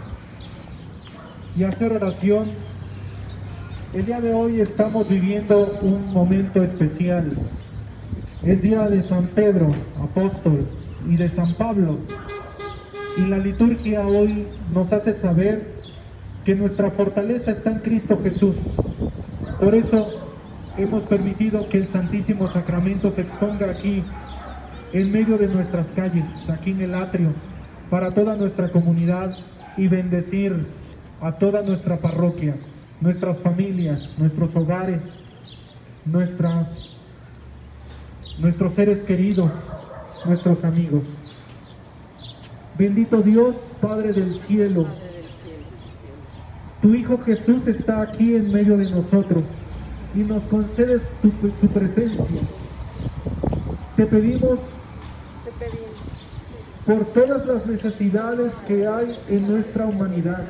[SPEAKER 2] y hacer oración. El día de hoy estamos viviendo un momento especial. Es día de San Pedro, apóstol, y de San Pablo. Y la liturgia hoy nos hace saber que nuestra fortaleza está en Cristo Jesús. Por eso hemos permitido que el Santísimo Sacramento se exponga aquí, en medio de nuestras calles, aquí en el atrio, para toda nuestra comunidad y bendecir a toda nuestra parroquia, nuestras familias, nuestros hogares, nuestros seres queridos, nuestros amigos. Bendito Dios, Padre del cielo, tu Hijo Jesús está aquí en medio de nosotros y nos concedes su presencia. Te pedimos por todas las necesidades que hay en nuestra humanidad,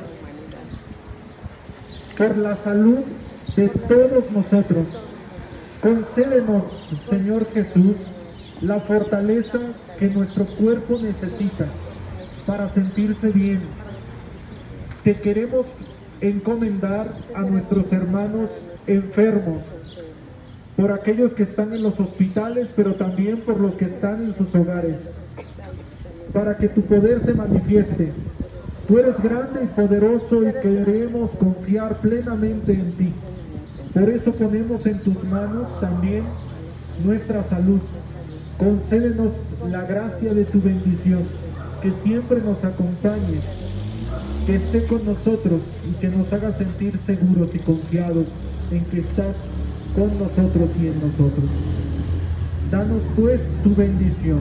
[SPEAKER 2] por la salud de todos nosotros. Concédenos, Señor Jesús, la fortaleza que nuestro cuerpo necesita para sentirse bien. Te queremos encomendar a nuestros hermanos enfermos, por aquellos que están en los hospitales, pero también por los que están en sus hogares, para que tu poder se manifieste. Tú eres grande y poderoso y queremos confiar plenamente en ti. Por eso ponemos en tus manos también nuestra salud. Concédenos la gracia de tu bendición, que siempre nos acompañe, que esté con nosotros y que nos haga sentir seguros y confiados en que estás con nosotros y en nosotros. Danos pues tu bendición.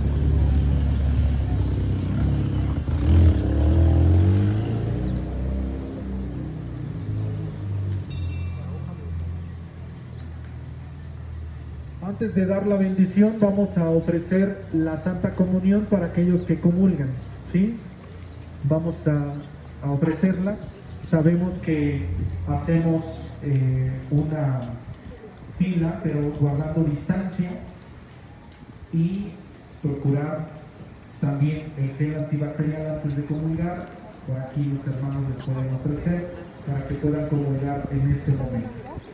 [SPEAKER 2] Antes de dar la bendición, vamos a ofrecer la Santa Comunión para aquellos que comulgan, ¿sí? Vamos a ofrecerla. Sabemos que hacemos una fila, pero guardando distancia, y procurar también el gel antibacterial antes de comulgar. Por aquí los hermanos les pueden ofrecer para que puedan comulgar en este momento.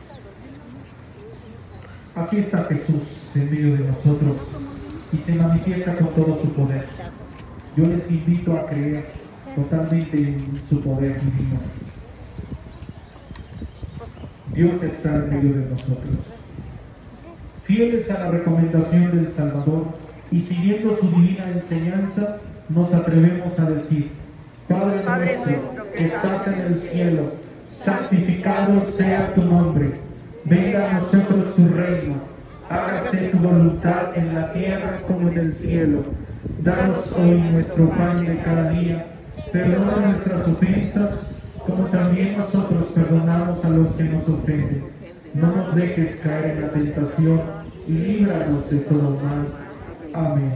[SPEAKER 2] Aquí está Jesús en medio de nosotros y se manifiesta con todo su poder. Yo les invito a creer totalmente en su poder divino. Dios está en medio de nosotros. Fieles a la recomendación del Salvador y siguiendo su divina enseñanza, nos atrevemos a decir: Padre nuestro que estás en el cielo, santificado sea tu nombre. Venga a nosotros tu reino, hágase tu voluntad en la tierra como en el cielo. Danos hoy nuestro pan de cada día, perdona nuestras ofensas, como también nosotros perdonamos a los que nos ofenden. No nos dejes caer en la tentación y líbranos de todo mal. Amén.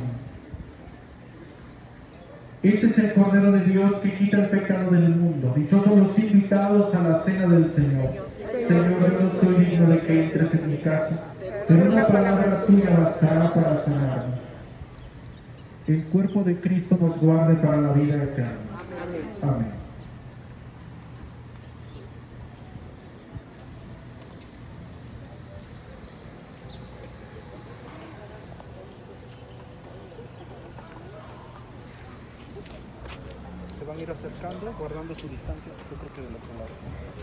[SPEAKER 2] Este es el Cordero de Dios que quita el pecado del mundo. Dichosos los invitados a la cena del Señor. Señor, yo no soy digno de que entres en mi casa, pero una palabra tuya bastará para sanarme. el cuerpo de Cristo nos guarde para la vida eterna. Amén.
[SPEAKER 6] Se van a ir acercando, guardando su distancia, yo creo que del otro lado.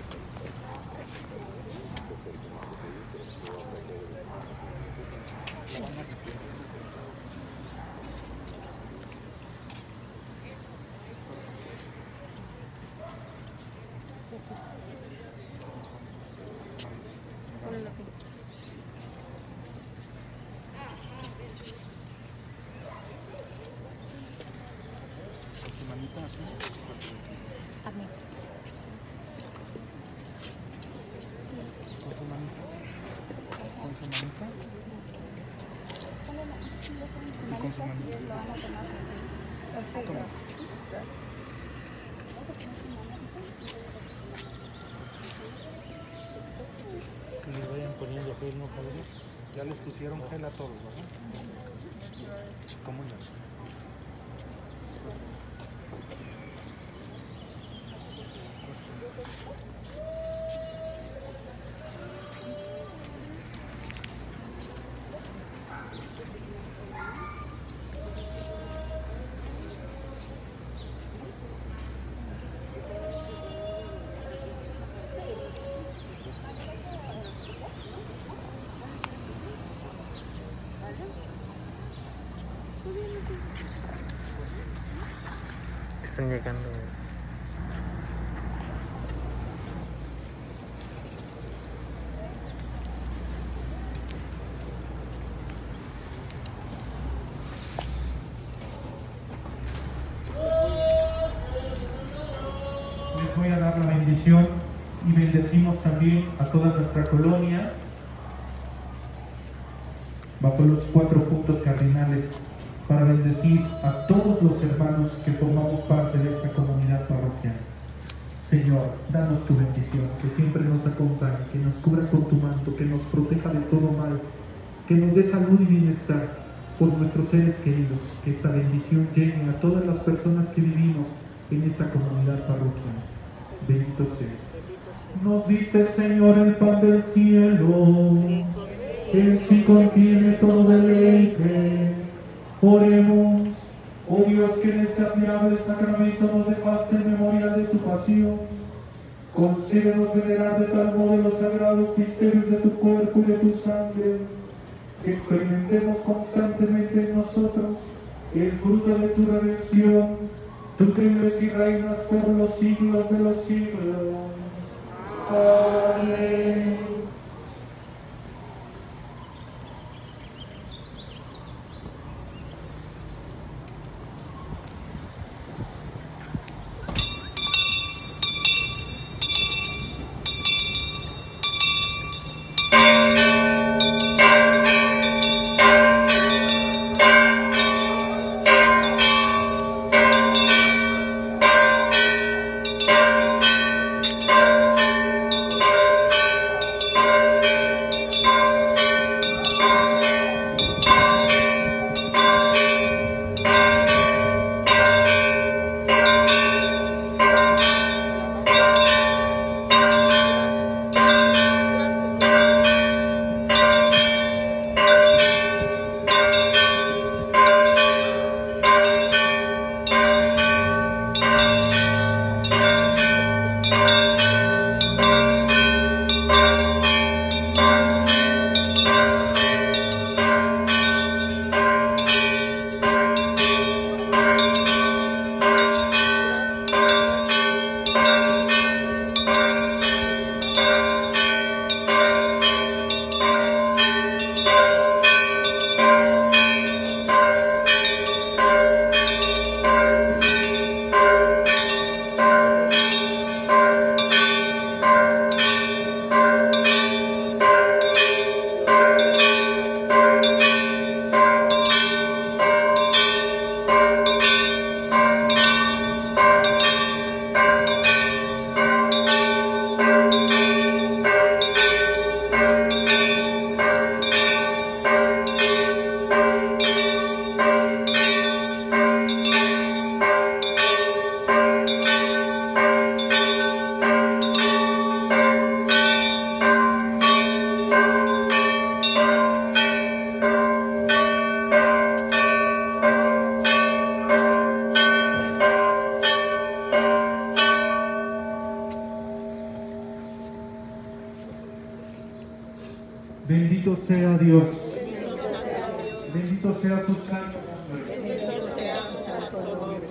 [SPEAKER 6] Con su manita así.
[SPEAKER 7] Amén.
[SPEAKER 6] Con su manita. Con su manita. Sí, con su manita. Toma. Que les vayan poniendo gel, ¿no, padre? Ya les pusieron gel a todos, ¿verdad? ¿Cómo no?
[SPEAKER 5] Están llegando.
[SPEAKER 2] Les voy a dar la bendición y bendecimos también a toda nuestra colonia bajo los 4 puntos cardinales para bendecir a todos los hermanos que formamos parte de esta comunidad parroquial. Señor, danos tu bendición, que siempre nos acompañe, que nos cubra con tu manto, que nos proteja de todo mal, que nos dé salud y bienestar por nuestros seres queridos, que esta bendición llegue a todas las personas que vivimos en esta comunidad parroquial. Bendito seas. Nos diste, Señor, el pan del cielo, Él sí contiene todo deleite. Oremos. Oh Dios, que en este admirable sacramento nos dejaste en memoria de tu pasión, concédenos venerar de tal modo los sagrados misterios de tu cuerpo y de tu sangre, que experimentemos constantemente en nosotros el fruto de tu redención. Tú que vives y reinas por los siglos de los siglos. Amén.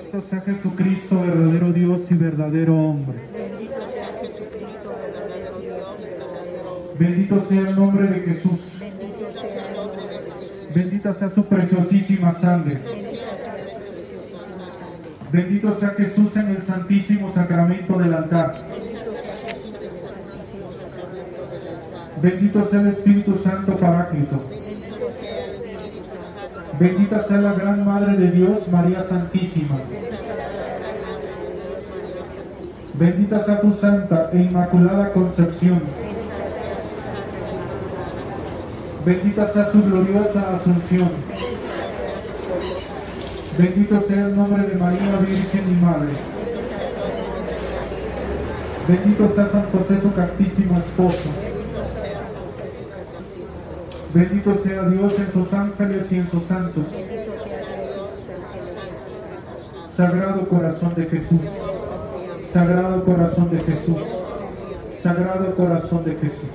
[SPEAKER 2] Bendito sea Jesucristo, verdadero Dios y verdadero hombre.
[SPEAKER 7] Bendito sea Jesucristo, verdadero Dios y verdadero hombre.
[SPEAKER 2] Bendito sea el nombre de Jesús.
[SPEAKER 7] Bendito sea el nombre de Jesús.
[SPEAKER 2] Bendita sea su preciosísima sangre.
[SPEAKER 7] Bendita sea su preciosísima sangre.
[SPEAKER 2] Bendito sea Jesús en el santísimo sacramento del altar.
[SPEAKER 7] Bendito sea Jesús en el santísimo sacramento del altar.
[SPEAKER 2] Bendito sea el Espíritu Santo Paráclito.
[SPEAKER 7] Bendito sea el Espíritu Santo.
[SPEAKER 2] Bendita sea la gran Madre de Dios, María Santísima.
[SPEAKER 7] Bendita sea la Madre de Dios, María Santísima.
[SPEAKER 2] Bendita sea su santa e inmaculada concepción.
[SPEAKER 7] Bendita sea su santa e inmaculada concepción.
[SPEAKER 2] Bendita sea su gloriosa asunción.
[SPEAKER 7] Bendita sea su gloriosa asunción.
[SPEAKER 2] Bendito sea el nombre de María Virgen y Madre.
[SPEAKER 7] Bendita sea el nombre de María Virgen.
[SPEAKER 2] Bendito sea San José, su castísimo esposo.
[SPEAKER 7] Bendito sea San José, su castísimo esposo.
[SPEAKER 2] Bendito sea Dios en sus ángeles y en sus santos.
[SPEAKER 7] Bendito sea Dios en sus ángeles y en sus santos.
[SPEAKER 2] Sagrado corazón de Jesús. Sagrado corazón de Jesús. Sagrado corazón de Jesús.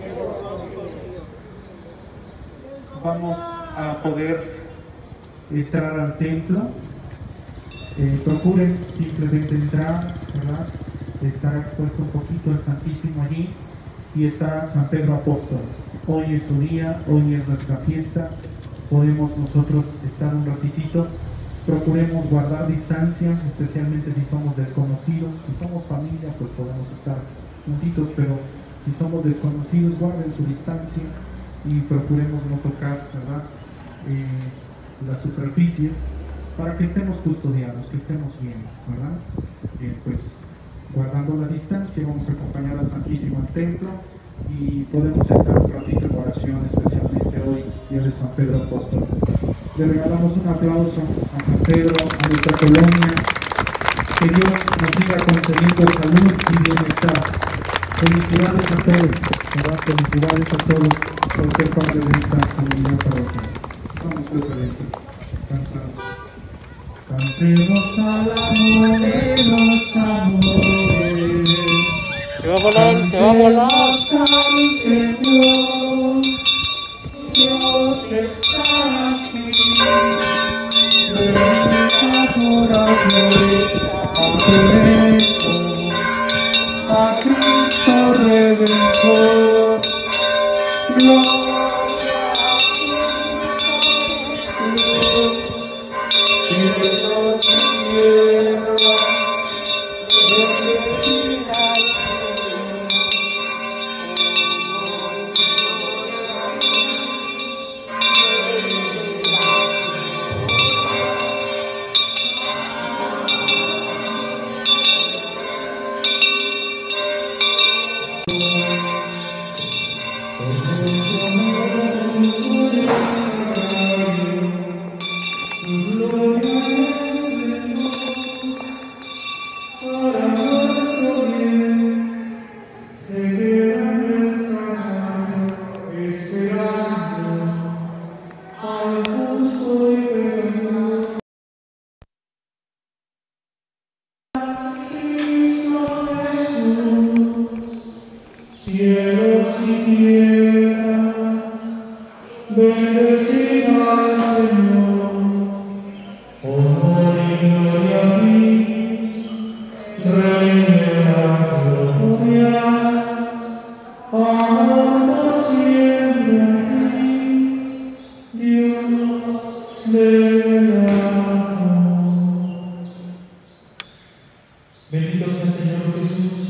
[SPEAKER 2] Vamos a poder entrar al templo. Procuren simplemente entrar, ¿verdad? Está expuesto un poquito el Santísimo allí y está San Pedro Apóstol. Hoy es su día, hoy es nuestra fiesta. Podemos nosotros estar un ratitito. Procuremos guardar distancia, especialmente si somos desconocidos. Si somos familia, pues podemos estar juntitos, pero si somos desconocidos, guarden su distancia y procuremos no tocar, ¿verdad? Las superficies, para que estemos custodiados, que estemos bien, ¿verdad? Pues guardando la distancia, vamos a acompañar al Santísimo al templo y podemos estar un ratito en oración, especialmente hoy, día de San Pedro Apóstol. Le regalamos un aplauso a San Pedro, a nuestra colonia. Que Dios nos siga concediendo salud y bienestar. Felicidades a todos, ¿verdad? Felicidades a todos por ser parte de esta comunidad parroquial. Vamos pues a esto. Cantamos. Cantemos al amor de los amores.
[SPEAKER 5] Se va a volar, se va a volar.
[SPEAKER 2] Cantemos al Señor. Dios está aquí. Bendita por amores. A Cristo Redentor. Gloria a Jesús. Cielos y tierra, bendecida cielos y tierra, bendecida al Señor, honor y gloria a ti, Rey de la gloria, amor por siempre a ti, Dios del amor. Bendito sea el Señor Jesús.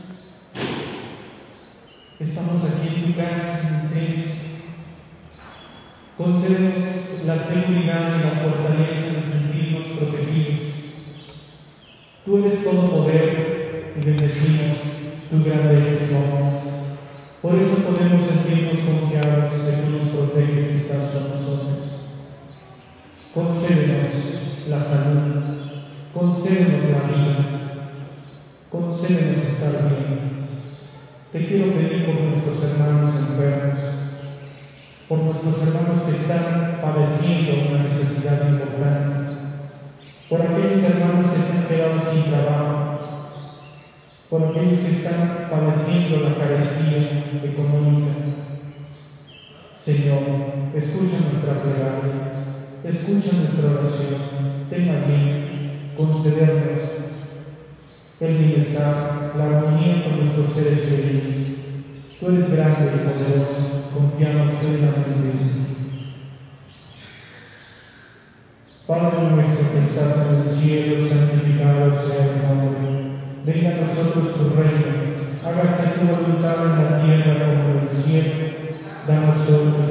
[SPEAKER 2] Estamos aquí en tu casa, en tu templo. Concédenos la seguridad y la fortaleza de sentirnos protegidos. Tú eres todo poder y bendecimos tu grandeza y tu amor. Por eso podemos sentirnos confiados de que tú nos proteges y estás con nosotros. Concédenos la salud, concédenos la vida, concédenos estar bien. Te quiero pedir por nuestros hermanos enfermos, por nuestros hermanos que están padeciendo una necesidad importante, por aquellos hermanos que se han quedado sin trabajo, por aquellos que están padeciendo la carestía económica. Señor, escucha nuestra plegaria, escucha nuestra oración, ten a bien concedernos el bienestar, la armonía con nuestros seres queridos. Tú eres grande y poderoso, confiamos plenamente en ti. Padre nuestro que estás en el cielo, santificado sea tu nombre. Venga a nosotros tu reino, hágase tu voluntad en la tierra como en el cielo. Danos hoy